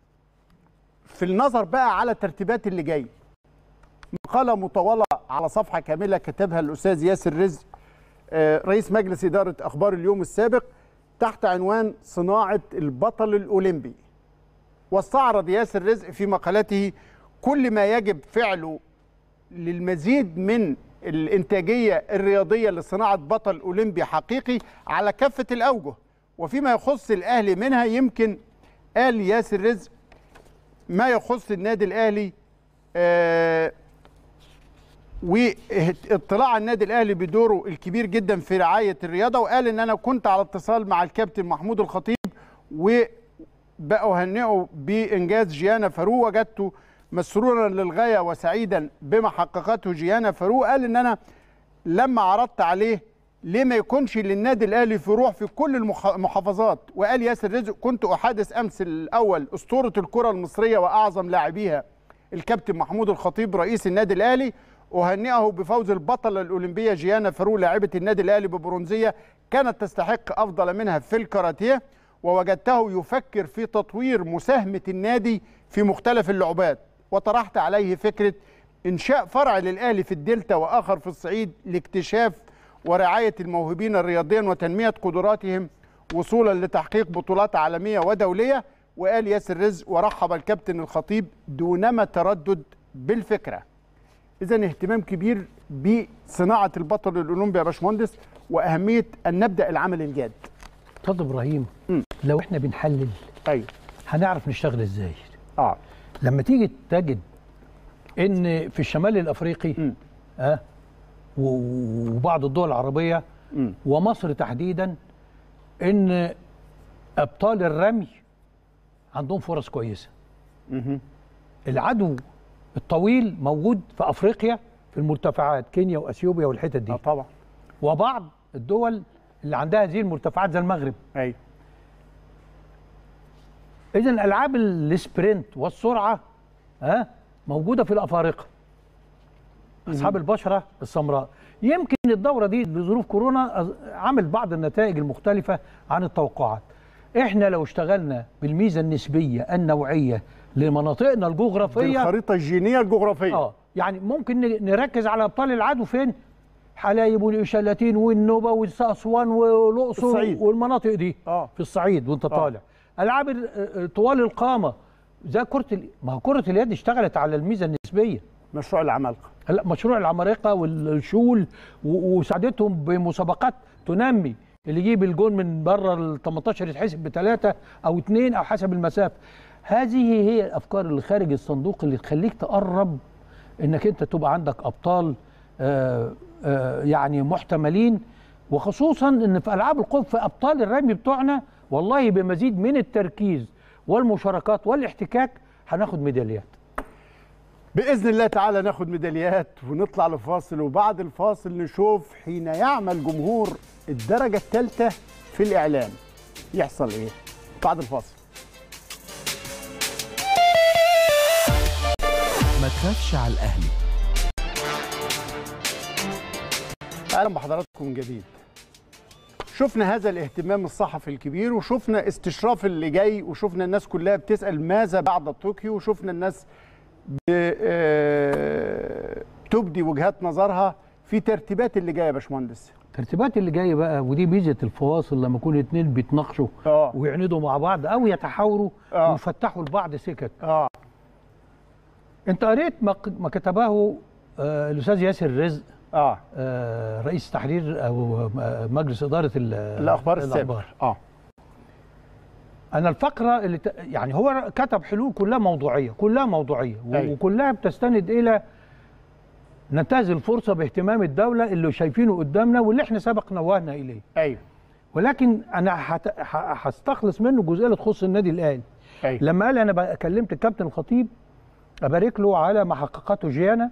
في النظر بقى على الترتيبات اللي جاي. مقالة مطولة على صفحة كاملة كتبها الأستاذ ياسر رزق رئيس مجلس إدارة أخبار اليوم السابق تحت عنوان صناعة البطل الأولمبي. واستعرض ياسر رزق في مقالته كل ما يجب فعله للمزيد من الإنتاجية الرياضية لصناعة بطل أولمبي حقيقي على كافة الأوجه، وفيما يخص الأهلي منها يمكن قال ياسر رزق ما يخص النادي الأهلي آه واطلاع النادي الاهلي بدوره الكبير جدا في رعايه الرياضه. وقال ان انا كنت على اتصال مع الكابتن محمود الخطيب وبأهنئه بانجاز جيانا فاروق، وجدته مسرورا للغايه وسعيدا بما حققته جيانا فاروق. قال ان انا لما عرضت عليه ليه ما يكونش للنادي الاهلي فروع في كل المحافظات. وقال ياسر رزق: كنت احادث امس الاول اسطوره الكره المصريه واعظم لاعبيها الكابتن محمود الخطيب رئيس النادي الاهلي، أهنئه بفوز البطلة الأولمبية جيانا فاروق لاعبة النادي الأهلي ببرونزية كانت تستحق أفضل منها في الكاراتيه، ووجدته يفكر في تطوير مساهمة النادي في مختلف اللعبات. وطرحت عليه فكرة إنشاء فرع للأهلي في الدلتا وآخر في الصعيد لاكتشاف ورعاية الموهوبين رياضيا وتنمية قدراتهم وصولا لتحقيق بطولات عالمية ودولية. وقال ياسر رزق: ورحب الكابتن الخطيب دونما تردد بالفكرة. إذن اهتمام كبير بصناعة البطل الأولمبي يا باشمهندس، وأهمية أن نبدأ العمل الجاد. أستاذ إبراهيم، م. لو إحنا بنحلل أيوه هنعرف نشتغل إزاي؟ آه لما تيجي تجد إن في الشمال الأفريقي آه وبعض الدول العربية م. ومصر تحديدا إن أبطال الرمي عندهم فرص كويسة. م. العدو الطويل موجود في افريقيا في المرتفعات، كينيا واثيوبيا والحتت دي. اه طبعا. وبعض الدول اللي عندها هذه المرتفعات زي المغرب. ايوه. اذا العاب السبرنت والسرعه ها آه موجوده في الافارقه. اصحاب البشره السمراء. يمكن الدوره دي لظروف كورونا عمل بعض النتائج المختلفه عن التوقعات. احنا لو اشتغلنا بالميزه النسبيه النوعيه لمناطقنا الجغرافيه، الخريطه الجينيه الجغرافيه، اه يعني ممكن نركز على ابطال العدو فين؟ حلايب والشلاتين والنوبه واسوان والاقصر والمناطق دي آه. في الصعيد وانت طالع. آه. العاب طوال القامه زي كره ال... ما هو كره اليد اشتغلت على الميزه النسبيه. مشروع العمالقه. لا، مشروع العمالقه والشول وساعدتهم بمسابقات تنمي اللي يجيب الجون من بره ال تمنتاشر يتحسب بثلاثه او اثنين او حسب المسافه. هذه هي الافكار اللي خارج الصندوق اللي تخليك تقرب انك انت تبقى عندك ابطال آآ آآ يعني محتملين وخصوصا ان في العاب القوه في ابطال الرمي بتوعنا والله بمزيد من التركيز والمشاركات والاحتكاك هناخد ميداليات باذن الله تعالى. ناخد ميداليات ونطلع لفاصل، وبعد الفاصل نشوف حين يعمل جمهور الدرجه الثالثه في الاعلام يحصل ايه بعد الفاصل. ما تخافش على الاهلي. اهلا بحضراتكم من جديد. شفنا هذا الاهتمام الصحفي الكبير، وشفنا استشراف اللي جاي، وشفنا الناس كلها بتسأل ماذا بعد طوكيو، وشفنا الناس تبدي وجهات نظرها في ترتيبات اللي جايه يا باشمهندس. الترتيبات اللي جايه بقى، ودي ميزه الفواصل لما يكون اتنين بيتناقشوا ويعندوا مع بعض او يتحاوروا أوه. ويفتحوا لبعض سكك. اه انت قريت ما كتبه آه الاستاذ ياسر رزق اه, آه رئيس تحرير او مجلس اداره الاخبار السابق. اه انا الفقره اللي ت... يعني هو كتب حلول كلها موضوعيه، كلها موضوعيه أي. وكلها بتستند الى ننتهز الفرصه باهتمام الدوله اللي شايفينه قدامنا واللي احنا سبق نوهنا اليه. ايوه. ولكن انا هت... هستخلص منه الجزئيه اللي تخص النادي الاهلي. أيوه. لما قال انا كلمت الكابتن الخطيب ابارك له على ما حققته جيانا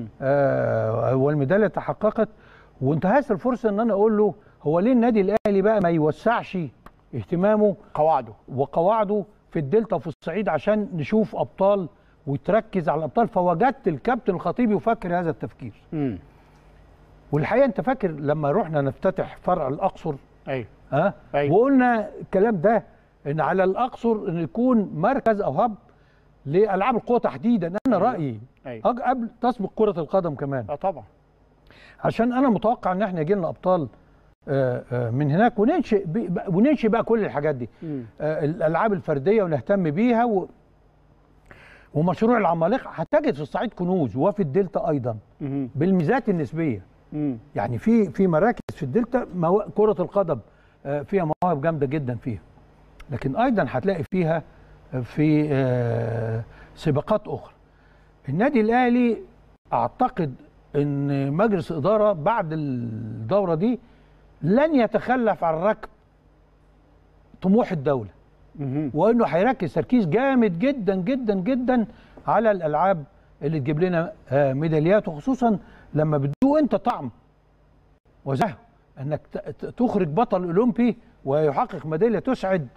آه والميداليه تحققت، وانتهزت الفرصه ان انا اقول له هو ليه النادي الاهلي بقى ما يوسعش اهتمامه قواعده وقواعده في الدلتا وفي الصعيد عشان نشوف ابطال وتركز على الابطال. فوجدت الكابتن الخطيب يفكر هذا التفكير. امم والحقيقه انت فاكر لما رحنا نفتتح فرع الاقصر ايوه ها أه؟ أيوه. وقلنا الكلام ده ان على الاقصر ان يكون مركز او هب لالعاب القوى تحديدا. انا أيوه. رايي أيوه. قبل تسبق كره القدم كمان. اه طبعا. عشان انا متوقع ان احنا يجي لنا ابطال من هناك وننشئ وننشئ بقى كل الحاجات دي. الالعاب الفرديه ونهتم بيها و... ومشروع العمالقه. هتجد في الصعيد كنوز وفي الدلتا ايضا بالميزات النسبيه. يعني في في مراكز في الدلتا مو... كره القدم فيها مواهب جامده جدا فيها، لكن ايضا هتلاقي فيها في سباقات اخرى. النادي الاهلي اعتقد ان مجلس اداره بعد الدوره دي لن يتخلف عن ركب طموح الدوله، وانه هيركز تركيز جامد جدا جدا جدا على الالعاب اللي تجيب لنا ميداليات، وخصوصا لما بتدوق انت طعم وزهو انك تخرج بطل اولمبي ويحقق ميداليه تسعد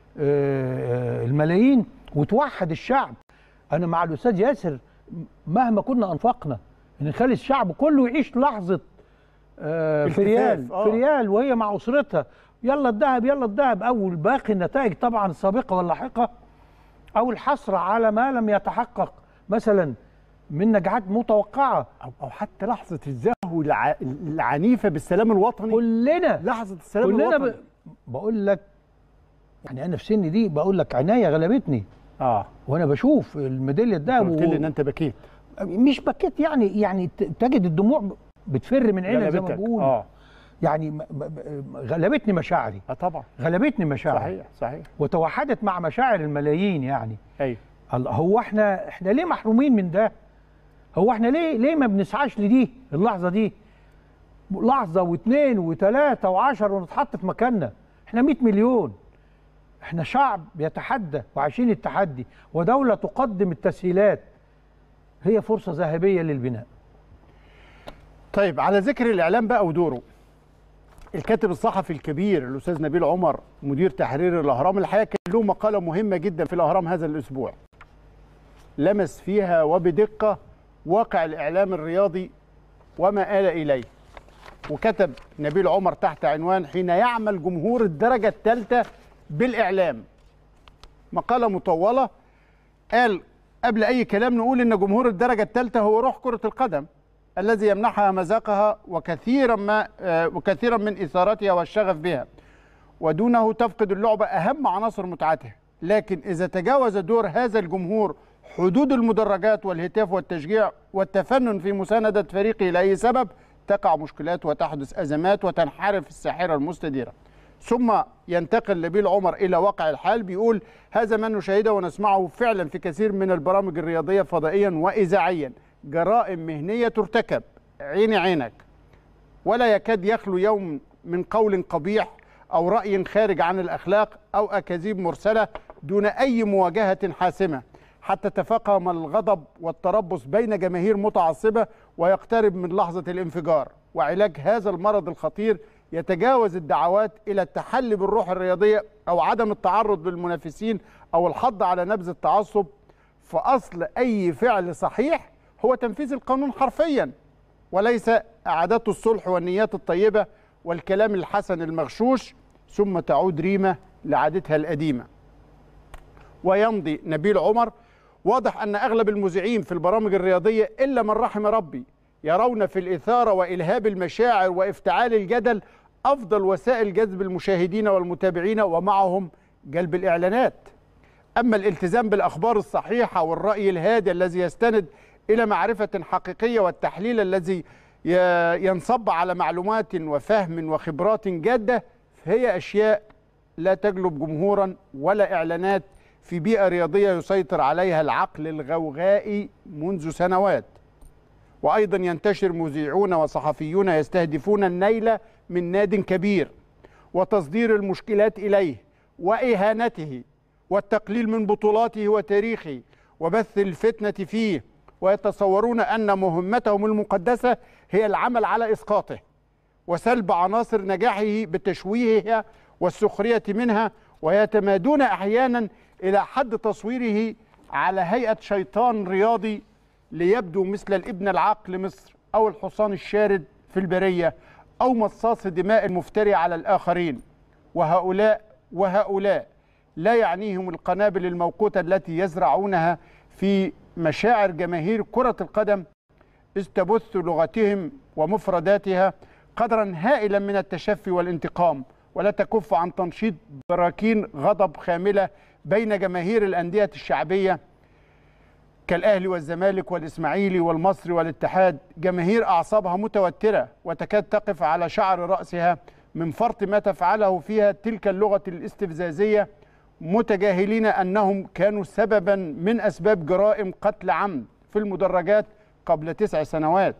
الملايين وتوحد الشعب. انا مع الاستاذ ياسر مهما كنا انفقنا ان نخلي الشعب كله يعيش لحظه في ريال آه. في ريال وهي مع اسرتها، يلا الذهب يلا الذهب، او باقي النتائج طبعا السابقه واللاحقه، او الحسره على ما لم يتحقق مثلا من نجاحات متوقعه، او او حتى لحظه الزهو الع... العنيفه بالسلام الوطني. كلنا لحظه السلام كلنا الوطني. ب... بقول لك يعني انا في سني دي بقول لك عنايه غلبتني اه وانا بشوف الميداليه الذهب. قلت لي ان انت بكيت. مش بكيت يعني يعني تجد الدموع بتفر من عينك زي ما بقول. اه يعني غلبتني مشاعري. اه طبعا غلبتني مشاعري. صحيح صحيح. وتوحدت مع مشاعر الملايين يعني. ايوه. هو احنا احنا ليه محرومين من ده؟ هو احنا ليه ليه ما بنسعاش لدي اللحظه دي؟ لحظه واثنين وثلاثه وعشرة ونتحط في مكاننا. احنا مئة مليون. احنا شعب بيتحدى وعايشين التحدي، ودوله تقدم التسهيلات. هي فرصه ذهبيه للبناء. طيب على ذكر الاعلام بقى ودوره، الكاتب الصحفي الكبير الاستاذ نبيل عمر مدير تحرير الاهرام الحقيقه كان له مقاله مهمه جدا في الاهرام هذا الاسبوع، لمس فيها وبدقه واقع الاعلام الرياضي وما آل اليه. وكتب نبيل عمر تحت عنوان حين يعمل جمهور الدرجه الثالثه بالاعلام. مقاله مطوله. قال قبل اي كلام نقول ان جمهور الدرجه الثالثه هو روح كره القدم الذي يمنحها مذاقها وكثيرا ما وكثيرا من اثارتها والشغف بها، ودونه تفقد اللعبه اهم عناصر متعتها. لكن اذا تجاوز دور هذا الجمهور حدود المدرجات والهتاف والتشجيع والتفنن في مسانده فريقه لاي سبب، تقع مشكلات وتحدث ازمات وتنحرف الساحره المستديره. ثم ينتقل نبيل عمر الى واقع الحال، بيقول هذا ما نشاهده ونسمعه فعلا في كثير من البرامج الرياضيه فضائيا واذاعيا. جرائم مهنيه ترتكب عيني عينك، ولا يكاد يخلو يوم من قول قبيح أو رأي خارج عن الأخلاق أو أكاذيب مرسلة دون أي مواجهة حاسمة، حتى تفاقم الغضب والتربص بين جماهير متعصبة ويقترب من لحظة الانفجار. وعلاج هذا المرض الخطير يتجاوز الدعوات إلى التحلي بالروح الرياضية أو عدم التعرض للمنافسين أو الحض على نبذ التعصب. فأصل أي فعل صحيح هو تنفيذ القانون حرفيا، وليس إعادة الصلح والنيات الطيبة والكلام الحسن المغشوش، ثم تعود ريمة لعادتها القديمة. ويمضي نبيل عمر: واضح أن أغلب المذيعين في البرامج الرياضية إلا من رحم ربي يرون في الإثارة وإلهاب المشاعر وافتعال الجدل أفضل وسائل جذب المشاهدين والمتابعين، ومعهم جلب الإعلانات. أما الالتزام بالأخبار الصحيحة والرأي الهادئ الذي يستند إلى معرفة حقيقية والتحليل الذي ينصب على معلومات وفهم وخبرات جادة، فهي أشياء لا تجلب جمهورا ولا إعلانات في بيئة رياضية يسيطر عليها العقل الغوغائي منذ سنوات. وأيضا ينتشر مذيعون وصحفيون يستهدفون النيل من ناد كبير وتصدير المشكلات إليه وإهانته والتقليل من بطولاته وتاريخه وبث الفتنة فيه، ويتصورون أن مهمتهم المقدسة هي العمل على إسقاطه وسلب عناصر نجاحه بتشويهها والسخرية منها، ويتمادون أحيانا إلى حد تصويره على هيئة شيطان رياضي ليبدو مثل الابن العاق لمصر أو الحصان الشارد في البرية أو مصاص دماء المفتري على الآخرين. وهؤلاء وهؤلاء لا يعنيهم القنابل الموقوتة التي يزرعونها في مشاعر جماهير كرة القدم، إذ تبث لغتهم ومفرداتها قدرا هائلا من التشفي والانتقام، ولا تكف عن تنشيط براكين غضب خاملة بين جماهير الأندية الشعبية كالأهلي والزمالك والإسماعيلي والمصري والاتحاد، جماهير أعصابها متوترة وتكاد تقف على شعر رأسها من فرط ما تفعله فيها تلك اللغة الاستفزازية، متجاهلين أنهم كانوا سببا من أسباب جرائم قتل عمد في المدرجات قبل تسع سنوات،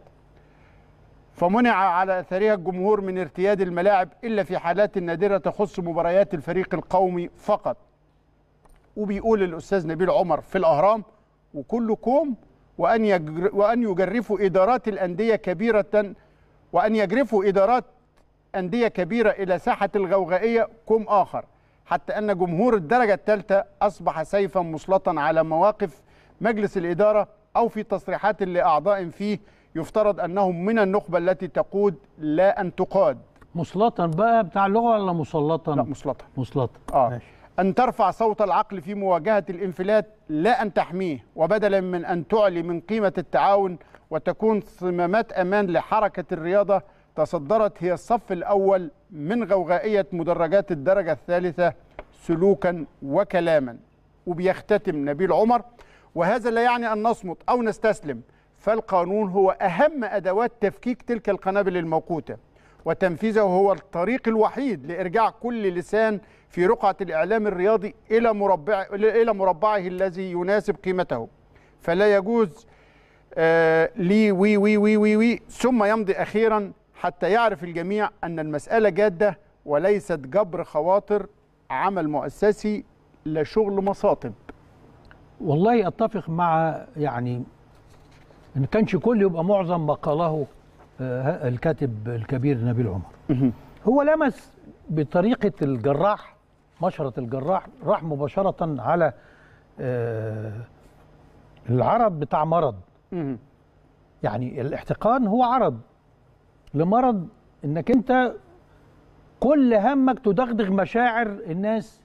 فمنع على أثرها الجمهور من ارتياد الملاعب إلا في حالات نادرة تخص مباريات الفريق القومي فقط. وبيقول الأستاذ نبيل عمر في الأهرام: وكلكم وأن يجر وأن يجرفوا إدارات الأندية كبيرة وأن يجرفوا إدارات أندية كبيرة إلى ساحة الغوغائية كم آخر، حتى أن جمهور الدرجة الثالثة أصبح سيفا مسلطا على مواقف مجلس الإدارة أو في تصريحات لأعضاء فيه يفترض أنهم من النخبة التي تقود لا أن تقاد. مسلطا بقى بتاع اللغة ولا مسلطا؟ لا مسلطا. مسلطا. آه. ماشي. أن ترفع صوت العقل في مواجهة الانفلات لا أن تحميه، وبدلا من أن تعلي من قيمة التعاون وتكون صمامات أمان لحركة الرياضة، تصدرت هي الصف الأول من غوغائية مدرجات الدرجة الثالثة سلوكا وكلاما. وبيختتم نبيل عمر: وهذا لا يعني أن نصمت أو نستسلم، فالقانون هو أهم أدوات تفكيك تلك القنابل الموقوتة، وتنفيذه هو الطريق الوحيد لإرجاع كل لسان في رقعة الإعلام الرياضي إلى مربع إلى مربعه الذي يناسب قيمته، فلا يجوز آه لي وي وي وي وي وي ثم يمضي أخيرا حتى يعرف الجميع أن المسألة جادة وليست جبر خواطر، عمل مؤسسي لا شغل مصاطب. والله أتفق مع يعني إن كانش كل يبقى معظم ما قاله آه الكاتب الكبير نبيل عمر. هو لمس بطريقة الجراح، مشرة الجراح، راح مباشرة على آه العرض بتاع مرض. يعني الاحتقان هو عرض لمرض، انك انت كل همك تدغدغ مشاعر الناس،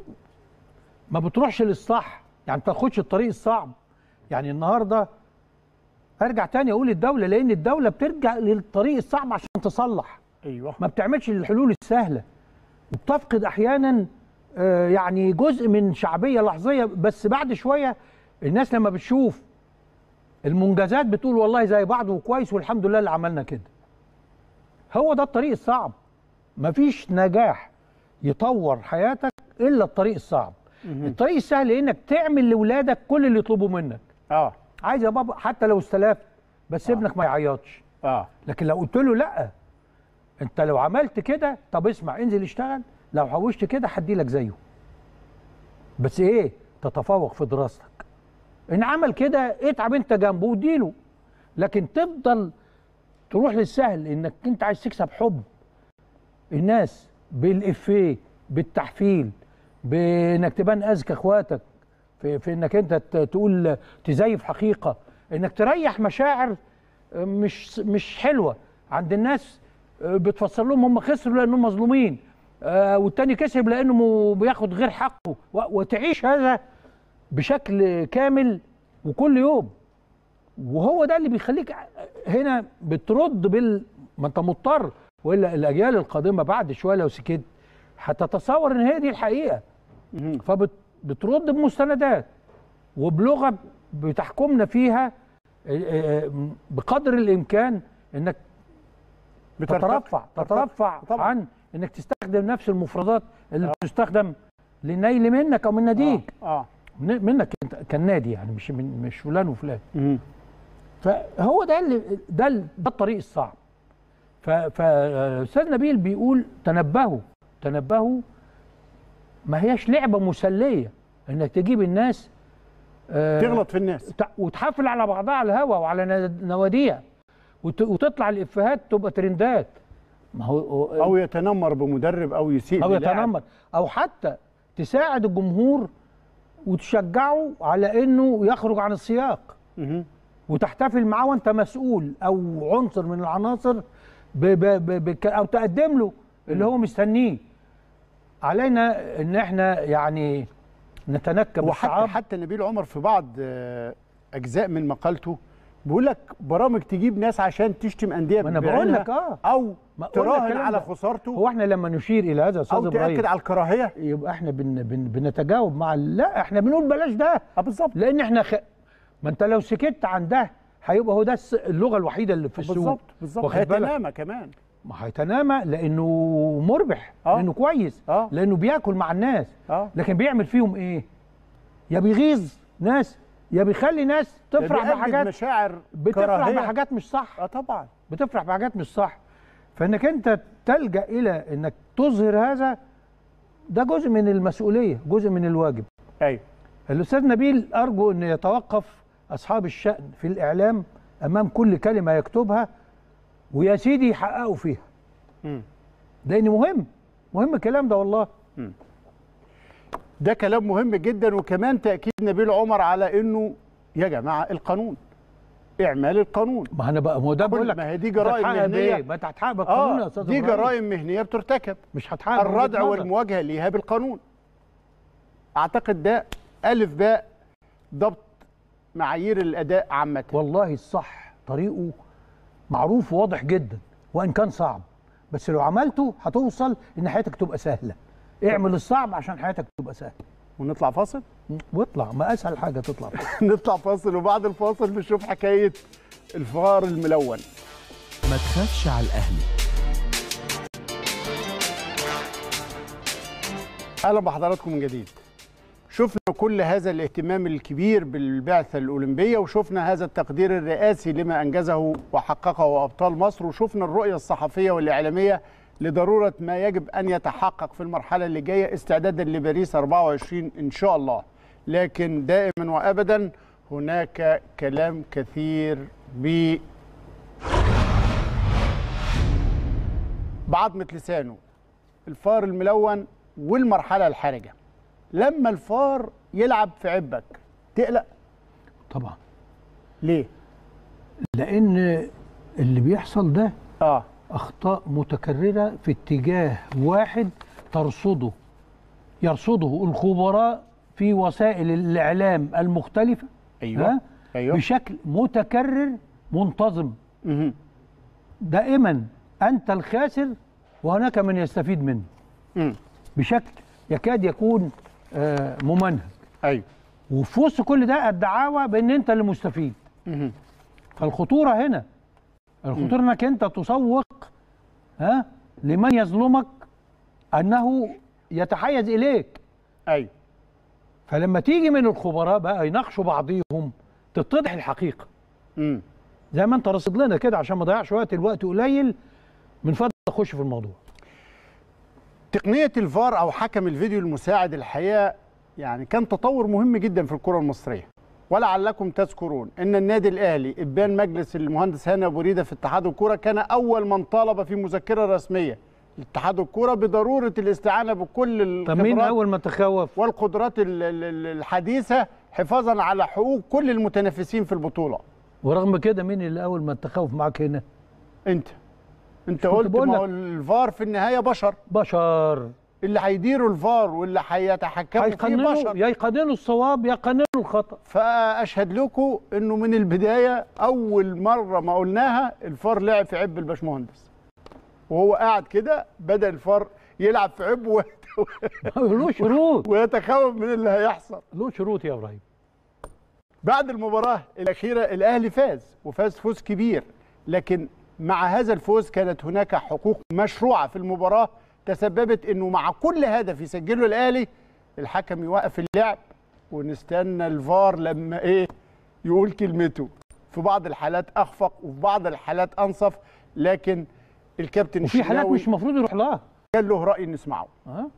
ما بتروحش للصح، يعني ما بتاخدش الطريق الصعب. يعني النهارده ارجع تاني اقول الدولة، لان الدولة بترجع للطريق الصعب عشان تصلح. ايوه، ما بتعملش الحلول السهلة، وبتفقد احيانا آه يعني جزء من شعبية لحظية، بس بعد شوية الناس لما بتشوف المنجزات بتقول والله زي بعض وكويس والحمد لله اللي عملنا كده. هو ده الطريق الصعب. مفيش نجاح يطور حياتك الا الطريق الصعب. الطريق السهل انك تعمل لاولادك كل اللي يطلبوا منك. اه عايز يا بابا حتى لو استلفت بس آه. ابنك ما يعيطش. اه لكن لو قلت له لا انت لو عملت كده، طب اسمع انزل اشتغل، لو حوشت كده هدي لك زيه. بس ايه؟ تتفوق في دراستك. ان عمل كده اتعب انت جنبه واديله. لكن تفضل تروح للسهل انك انت عايز تكسب حب الناس بالافيه، بالتحفيل، بانك تبان اذكى اخواتك، في, في انك انت تقول تزيف حقيقه، انك تريح مشاعر مش مش حلوه عند الناس، بتفسر لهم هم خسروا لانهم مظلومين، آه والتاني كسب لانه بياخد غير حقه، وتعيش هذا بشكل كامل وكل يوم. وهو ده اللي بيخليك هنا بترد بال ما انت مضطر، والا الاجيال القادمه بعد شويه لو سكت هتتصور ان هي دي الحقيقه. فبترد بمستندات وبلغه بتحكمنا فيها بقدر الامكان، انك تترفع تترفع عن انك تستخدم نفس المفردات اللي آه. بتستخدم للنيل منك او من ناديك. اه, آه. منك انت كالنادي، يعني مش من مش فلان وفلان. مم. فهو ده اللي ده ده الطريق الصعب. فالاستاذ نبيل بيقول تنبهوا تنبهوا، ما هياش لعبه مسليه انك تجيب الناس آه تغلط في الناس وتحفل على بعضها على الهوا وعلى نواديها وتطلع الافيهات تبقى ترندات. ما هو او يتنمر بمدرب او يسيء او يتنمر او حتى تساعد الجمهور وتشجعه على انه يخرج عن السياق م- وتحتفل معاه وانت مسؤول او عنصر من العناصر ب ب ب ب او تقدم له اللي هو مستنيه. علينا ان احنا يعني نتنكب وحتى حتى نبيل عمر في بعض اجزاء من مقالته بيقول لك برامج تجيب ناس عشان تشتم انديه ما انا بقول لك اه او تراهن على خسارته. هو احنا لما نشير الى هذا يا استاذ ابراهيم او تاكد على الكراهيه يبقى احنا بن بن بنتجاوب مع لا احنا بنقول بلاش ده. اه بالظبط. لان احنا خ... ما انت لو سكت عن ده هيبقى هو ده اللغه الوحيده اللي في السوق. بالظبط بالظبط. هيتنامى كمان. ما هيتنامى لانه مربح آه. لانه كويس آه. لانه بياكل مع الناس آه. لكن بيعمل فيهم ايه؟ يا بيغيظ ناس يا بيخلي ناس تفرح بحاجات مشاعر بتفرح كراهية. بحاجات مش صح. اه طبعا بتفرح بحاجات مش صح. فانك انت تلجأ الى انك تظهر هذا، ده جزء من المسؤوليه، جزء من الواجب. ايوه. الاستاذ نبيل ارجو ان يتوقف اصحاب الشأن في الاعلام امام كل كلمه يكتبها ويا سيدي يحققوا فيها. امم لان مهم مهم الكلام ده والله. امم ده كلام مهم جدا، وكمان تاكيد نبيل عمر على انه يا جماعه القانون، اعمال القانون. ما انا بقى ما هو ده بقول لك، ما هي دي جرائم مهنيه. ما انت هتحقق بالقانون آه يا استاذ دي جرائم مهنيه بترتكب، مش هتحقق الردع والمواجهه ليها بالقانون. اعتقد ده الف باء ضبط معايير الاداء عامه. والله الصح طريقه معروف وواضح جدا، وان كان صعب، بس لو عملته هتوصل ان حياتك تبقى سهله. اعمل الصعب عشان حياتك تبقى سهله. ونطلع فاصل؟ واطلع، ما اسهل حاجه تطلع فاصل. نطلع فاصل وبعد الفاصل نشوف حكايه الفار الملون. ما تخافش على الاهلي. اهلا بحضراتكم من جديد. شفنا كل هذا الاهتمام الكبير بالبعثة الأولمبية، وشفنا هذا التقدير الرئاسي لما أنجزه وحققه أبطال مصر، وشفنا الرؤية الصحفية والإعلامية لضرورة ما يجب أن يتحقق في المرحلة اللي جاية استعدادا لباريس أربعة وعشرين إن شاء الله. لكن دائما وأبدا هناك كلام كثير ب بعضمة لسانه، الفار الملون والمرحلة الحرجة. لما الفار يلعب في عبك تقلق؟ طبعا. ليه؟ لأن اللي بيحصل ده اه أخطاء متكررة في اتجاه واحد ترصده يرصده الخبراء في وسائل الإعلام المختلفة. أيوة. أيوة. بشكل متكرر منتظم. مه. دائما أنت الخاسر وهناك من يستفيد منه. مه. بشكل يكاد يكون آه ممنهج. ايوه. وفي وسط كل ده الدعاوى بان انت اللي مستفيد. مه. فالخطوره هنا الخطوره انك انت تسوق ها لمن يظلمك انه يتحيز اليك. ايوه. فلما تيجي من الخبراء بقى يناقشوا بعضيهم تتضح الحقيقه. امم زي ما انت رصد لنا كده عشان ما اضيعش وقت، الوقت قليل، من فضل اخش في الموضوع. تقنيه الفار او حكم الفيديو المساعد الحقيقه يعني كان تطور مهم جدا في الكره المصريه. ولعلكم تذكرون ان النادي الاهلي ابان مجلس المهندس هاني ابو ريده في اتحاد الكوره كان اول من طالب في مذكره رسميه لاتحاد الكوره بضروره الاستعانه بكل الخبرات. طب مين اول ما تخوف؟ والقدرات الحديثه حفاظا على حقوق كل المتنافسين في البطوله. ورغم كده مين اللي اول ما تخوف معاك هنا؟ انت انت قلت ما هو الفار في النهايه بشر بشر اللي هيديروا الفار واللي هيتحكموا فيه بشر، يا يقننوا الصواب يا يقننوا الخطا. فاشهد لكم انه من البدايه اول مره ما قلناها الفار لعب في عب الباشمهندس وهو قاعد كده بدا الفار يلعب في عبه له شروط ويتخوف من اللي هيحصل. له شروط يا ابراهيم. بعد المباراه الاخيره الاهلي فاز وفاز فوز كبير، لكن مع هذا الفوز كانت هناك حقوق مشروعه في المباراه تسببت انه مع كل هدف يسجله الاهلي الحكم يوقف اللعب ونستنى الفار لما ايه يقول كلمته. في بعض الحالات اخفق وفي بعض الحالات انصف، لكن الكابتن وفي حالات مش المفروض يروح لها كان له راي نسمعه. اه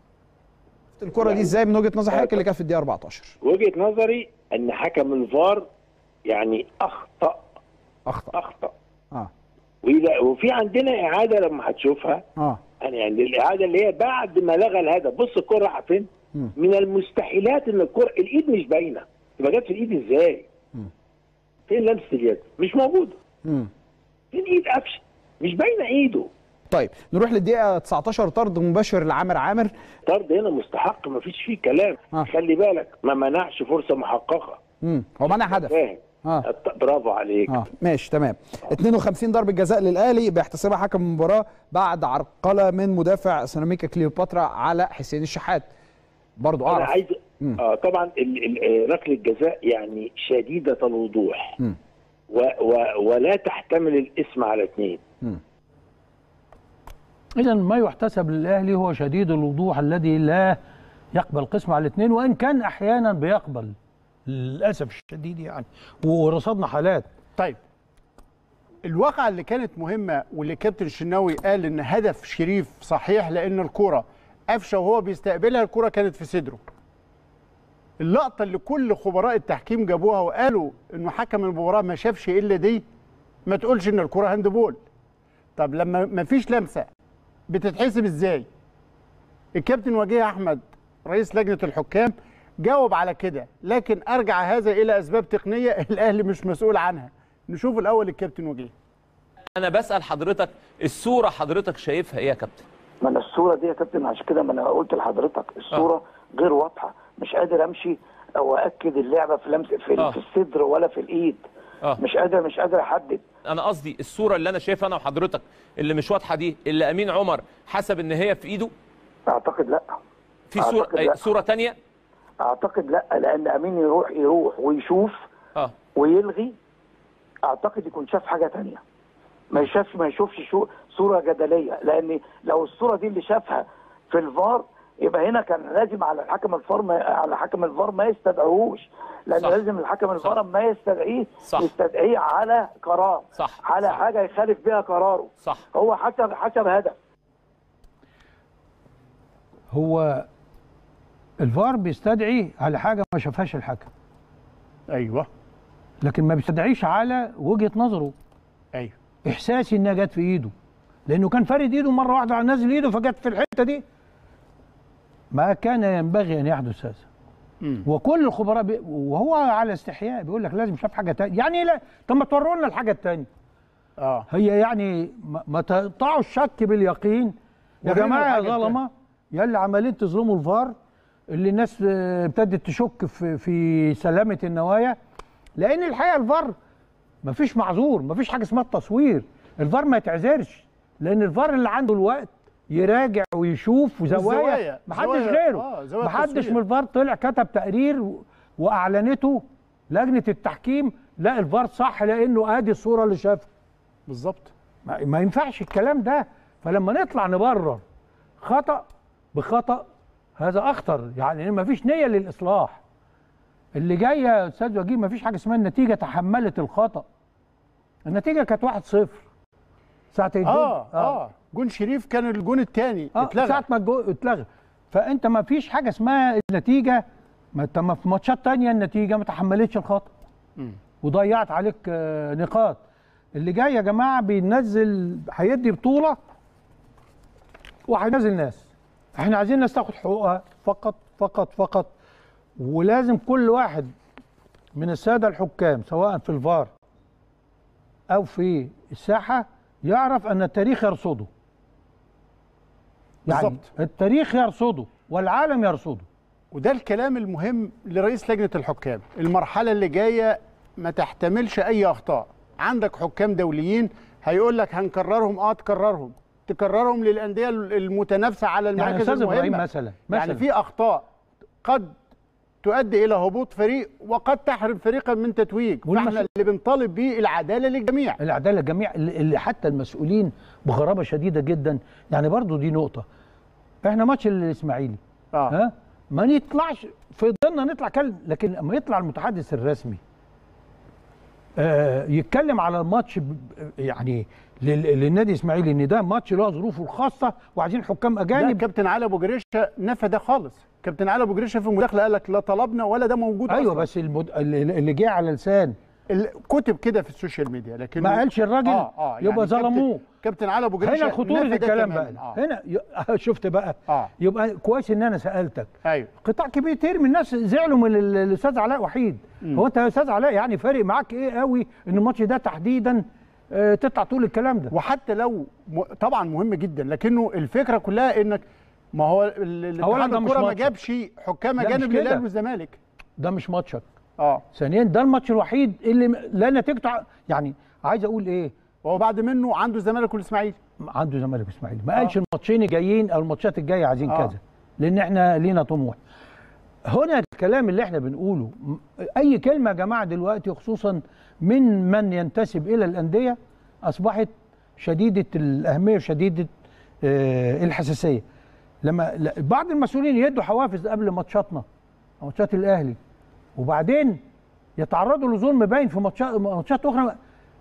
الكره دي ازاي من وجهه نظر حضرتك اللي كانت في الدقيقه أربعتاشر؟ وجهه نظري ان حكم الفار يعني اخطا اخطا اخطا اه وفي عندنا اعاده لما هتشوفها اه يعني الاعاده اللي هي بعد ما لغى الهدف. بص الكره رايحه فين؟ من المستحيلات ان الكره الايد مش باينه، تبقى جت في الايد ازاي؟ مم. فين لمسه اليد؟ مش موجوده. امم فين ايد قفشه؟ مش باينه ايده. طيب نروح للدقيقه تسعتاشر، طرد مباشر لعامر عامر. طرد هنا مستحق ما فيش فيه كلام. آه. خلي بالك ما منعش فرصه محققه. امم هو منع هدف. فاهم. اه برافو عليك. اه ماشي تمام. اتنين وخمسين ضربه جزاء للاهلي بيحتسبها حكم المباراه بعد عرقله من مدافع سيراميكا كليوباترا على حسين الشحات. برضو اعرف انا عايز اه طبعا ركله الجزاء يعني شديده الوضوح و و ولا تحتمل الاسم على اثنين. اذا ما يحتسب للاهلي هو شديد الوضوح الذي لا يقبل قسم على الاثنين، وان كان احيانا بيقبل للاسف الشديد يعني، ورصدنا حالات. طيب الواقعه اللي كانت مهمه واللي كابتن الشناوي قال ان هدف شريف صحيح لان الكره قفشه وهو بيستقبلها الكره كانت في صدره. اللقطه اللي كل خبراء التحكيم جابوها وقالوا انه حكم المباراه ما شافش الا دي، ما تقولش ان الكره هاندبول. طب لما ما فيش لمسه بتتحسب ازاي؟ الكابتن وجيه احمد رئيس لجنه الحكام جاوب على كده، لكن ارجع هذا الى اسباب تقنيه الاهلي مش مسؤول عنها. نشوف الاول الكابتن وجيه. انا بسال حضرتك الصوره حضرتك شايفها ايه يا كابتن؟ ما انا الصوره دي يا كابتن عشان كده ما انا قلت لحضرتك الصوره آه. غير واضحه، مش قادر امشي او ااكد اللعبه في لمس في, آه. في الصدر ولا في الايد. آه. مش قادر مش قادر احدد. انا قصدي الصوره اللي انا شايفها انا وحضرتك اللي مش واضحه دي اللي امين عمر حسب ان هي في ايده؟ اعتقد لا. في صوره لا. صوره ثانيه؟ اعتقد لا، لان امين يروح يروح ويشوف اه ويلغي. اعتقد يكون شاف حاجه ثانيه، ما يشافش ما يشوفش شو صوره جدليه، لان لو الصوره دي اللي شافها في الفار يبقى هنا كان لازم على الحكم الفار ما على حكم الفار ما يستدعوهوش، لان صح. لازم الحكم الفار ما يستدعيه صح. يستدعيه على قرار صح. على صح. حاجه يخالف بها قراره صح. هو حسب حسب هدف. هو الفار بيستدعي على حاجه ما شافهاش الحكم. ايوه. لكن ما بيستدعيش على وجهه نظره. ايوه. احساسي انها جت في ايده، لانه كان فارد ايده مره واحده على نازل ايده فجت في الحته دي. ما كان ينبغي ان يحدث هذا. مم. وكل الخبراء بي... وهو على استحياء بيقول لك لازم شاف حاجه ثانيه، يعني لا طب ما توروا لنا الحاجه الثانيه. اه هي يعني ما, ما تقطعوا الشك باليقين يا جماعه يا ظلمه يا اللي عمالين تظلموا الفار اللي الناس ابتدت تشك في في سلامه النوايا، لان الحقيقه الفار ما فيش معذور، ما فيش حاجه اسمها التصوير، الفار ما يتعذرش، لان الفار اللي عنده الوقت يراجع ويشوف وزوايا ما حدش غيره. آه ما حدش من الفار طلع كتب تقرير واعلنته لجنه التحكيم لا الفار صح لانه ادي الصوره اللي شافها بالظبط. ما, ما ينفعش الكلام ده. فلما نطلع نبرر خطا بخطا هذا اخطر، يعني ما فيش نيه للاصلاح. اللي جاي يا استاذ وجيه ما فيش حاجه اسمها النتيجه تحملت الخطا. النتيجه كانت واحد صفر ساعه الجول. اه اه جون شريف كان الجون الثاني اه اتلغى ساعه ما الجو اتلغى. فانت ما فيش حاجه اسمها النتيجه، ما انت ما في ماتشات تانية النتيجه ما تحملتش الخطا وضيعت عليك آه نقاط. اللي جاي يا جماعه بينزل، هيدي بطوله وهينزل ناس. احنا عايزين الناس تاخد حقوقها فقط فقط فقط. ولازم كل واحد من الساده الحكام سواء في الفار او في الساحه يعرف ان التاريخ يرصده. يعني بالزبط. التاريخ يرصده والعالم يرصده. وده الكلام المهم لرئيس لجنه الحكام. المرحله اللي جايه ما تحتملش اي اخطاء. عندك حكام دوليين هيقول لك هنكررهم، اه تكررهم تكررهم للانديه المتنافسه على المراكز يعني المهمه. مثلا مثلا يعني في اخطاء قد تؤدي الى هبوط فريق وقد تحرم فريقا من تتويج. فاحنا اللي بنطالب بيه العداله للجميع. العداله للجميع، اللي حتى المسؤولين بغرابه شديده جدا. يعني برضو دي نقطه. احنا ماتش الاسماعيلي اه ها ما نطلعش في ضمننا نطلع كلم، لكن لما يطلع المتحدث الرسمي آه يتكلم على الماتش يعني للنادي الاسماعيلي ان ده ماتش له ظروفه الخاصه وعايزين حكام اجانب. كابتن علي ابو جريشه نفى ده خالص. كابتن علي ابو جريشه في المداخله قال لك لا طلبنا ولا ده موجود. ايوه أصلاً. بس المد... اللي جه على لسان كتب كده في السوشيال ميديا لكن ما قالش الراجل. آه آه يبقى يعني ظلموه. كابتن علي ابو جريشه هنا خطوره الكلام بقى. آه. هنا ي... شفت بقى آه. يبقى كويس ان انا سالتك. ايوه قطاع كبير من الناس زعلوا من الاستاذ علاء وحيد. م. هو انت يا استاذ علاء يعني فارق معاك ايه قوي ان الماتش ده تحديدا آه تطلع طول الكلام ده؟ وحتى لو م... طبعا مهم جدا، لكنه الفكره كلها انك ما هو اتحاد الكوره ما جابش حكام اجانب للاهلي والزمالك. ده مش ماتشك. اه ثانيا ده الماتش الوحيد اللي لا نتيجته يعني عايز اقول ايه؟ هو بعد منه عنده الزمالك والاسماعيلي. عنده الزمالك والاسماعيلي، ما قالش آه. الماتشين الجايين او الماتشات الجايه عايزين آه. كذا، لان احنا لينا طموح. هنا الكلام اللي احنا بنقوله اي كلمه يا جماعه دلوقتي خصوصا من من ينتسب الى الانديه اصبحت شديده الاهميه وشديده آه الحساسيه. لما بعض المسؤولين يدوا حوافز قبل ماتشاتنا ماتشات الاهلي وبعدين يتعرضوا لظلم باين في ماتشات ماتشات اخرى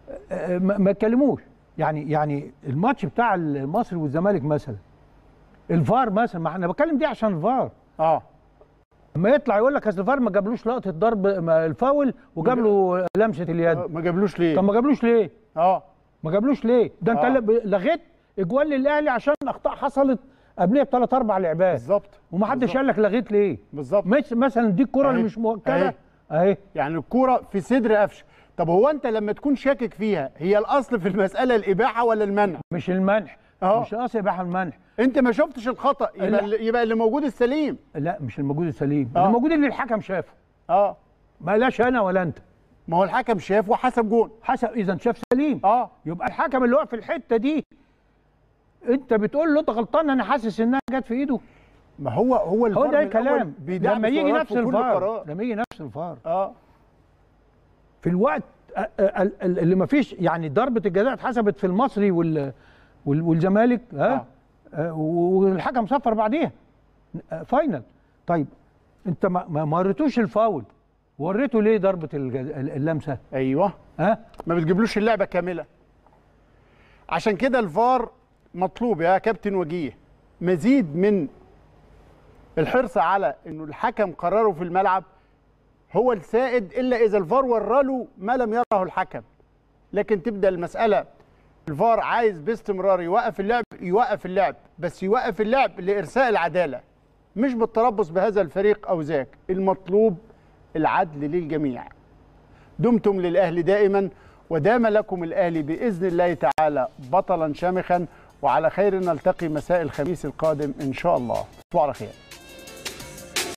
ما يتكلموش. يعني يعني الماتش بتاع المصري والزمالك مثلا الفار مثلا، ما انا بتكلم دي عشان الفار. اه لما يطلع يقول لك اصل الفار ما جابلوش لقطه ضرب الفاول وجاب له لمسه اليد. ما جابلوش ليه؟ طب ما جابلوش ليه؟ اه ما جابلوش ليه؟ ده انت آه. لغيت اجوال للاهلي عشان اخطاء حصلت قبليه بثلاث اربع لعبات. بالظبط. ومحدش قال لك لغيت ليه؟ بالظبط. مثلا دي الكوره اللي مش مؤكده اهي. يعني الكوره في صدر قفشه. طب هو انت لما تكون شاكك فيها هي الاصل في المساله الاباحه ولا المنع؟ مش المنع. أوه. مش الاصل الاباحه المنع. انت ما شفتش الخطا يبقى لا. يبقى اللي موجود السليم. لا مش الموجود السليم، أوه. اللي موجود اللي الحكم شافه. اه ما لاش انا ولا انت. ما هو الحكم شاف وحسب جون. حسب اذا شاف سليم. اه يبقى الحكم اللي واقف في الحته دي انت بتقول له انت غلطان انا حاسس انها جت في ايده. ما هو هو هو ده الكلام. لما يجي نفس الفار لما يجي نفس الفار اه في الوقت اللي ما فيش يعني ضربه الجزاء اتحسبت في المصري وال والزمالك ها آه. والحكم صفر بعديها فاينل. طيب انت ما ما وريتوش الفاول وريته ليه ضربه اللمسه؟ ايوه ها ما بتجيبلوش اللعبه كامله. عشان كده الفار مطلوب يا كابتن وجيه مزيد من الحرص على انه الحكم قراره في الملعب هو السائد، الا اذا الفار وراله ما لم يره الحكم. لكن تبدا المساله الفار عايز باستمرار يوقف اللعب يوقف اللعب، بس يوقف اللعب لارساء العداله مش بالتربص بهذا الفريق او ذاك. المطلوب العدل للجميع. دمتم للاهلي دائما ودام لكم الاهلي باذن الله تعالى بطلا شامخا، وعلى خير نلتقي مساء الخميس القادم ان شاء الله. تصبحوا على خير.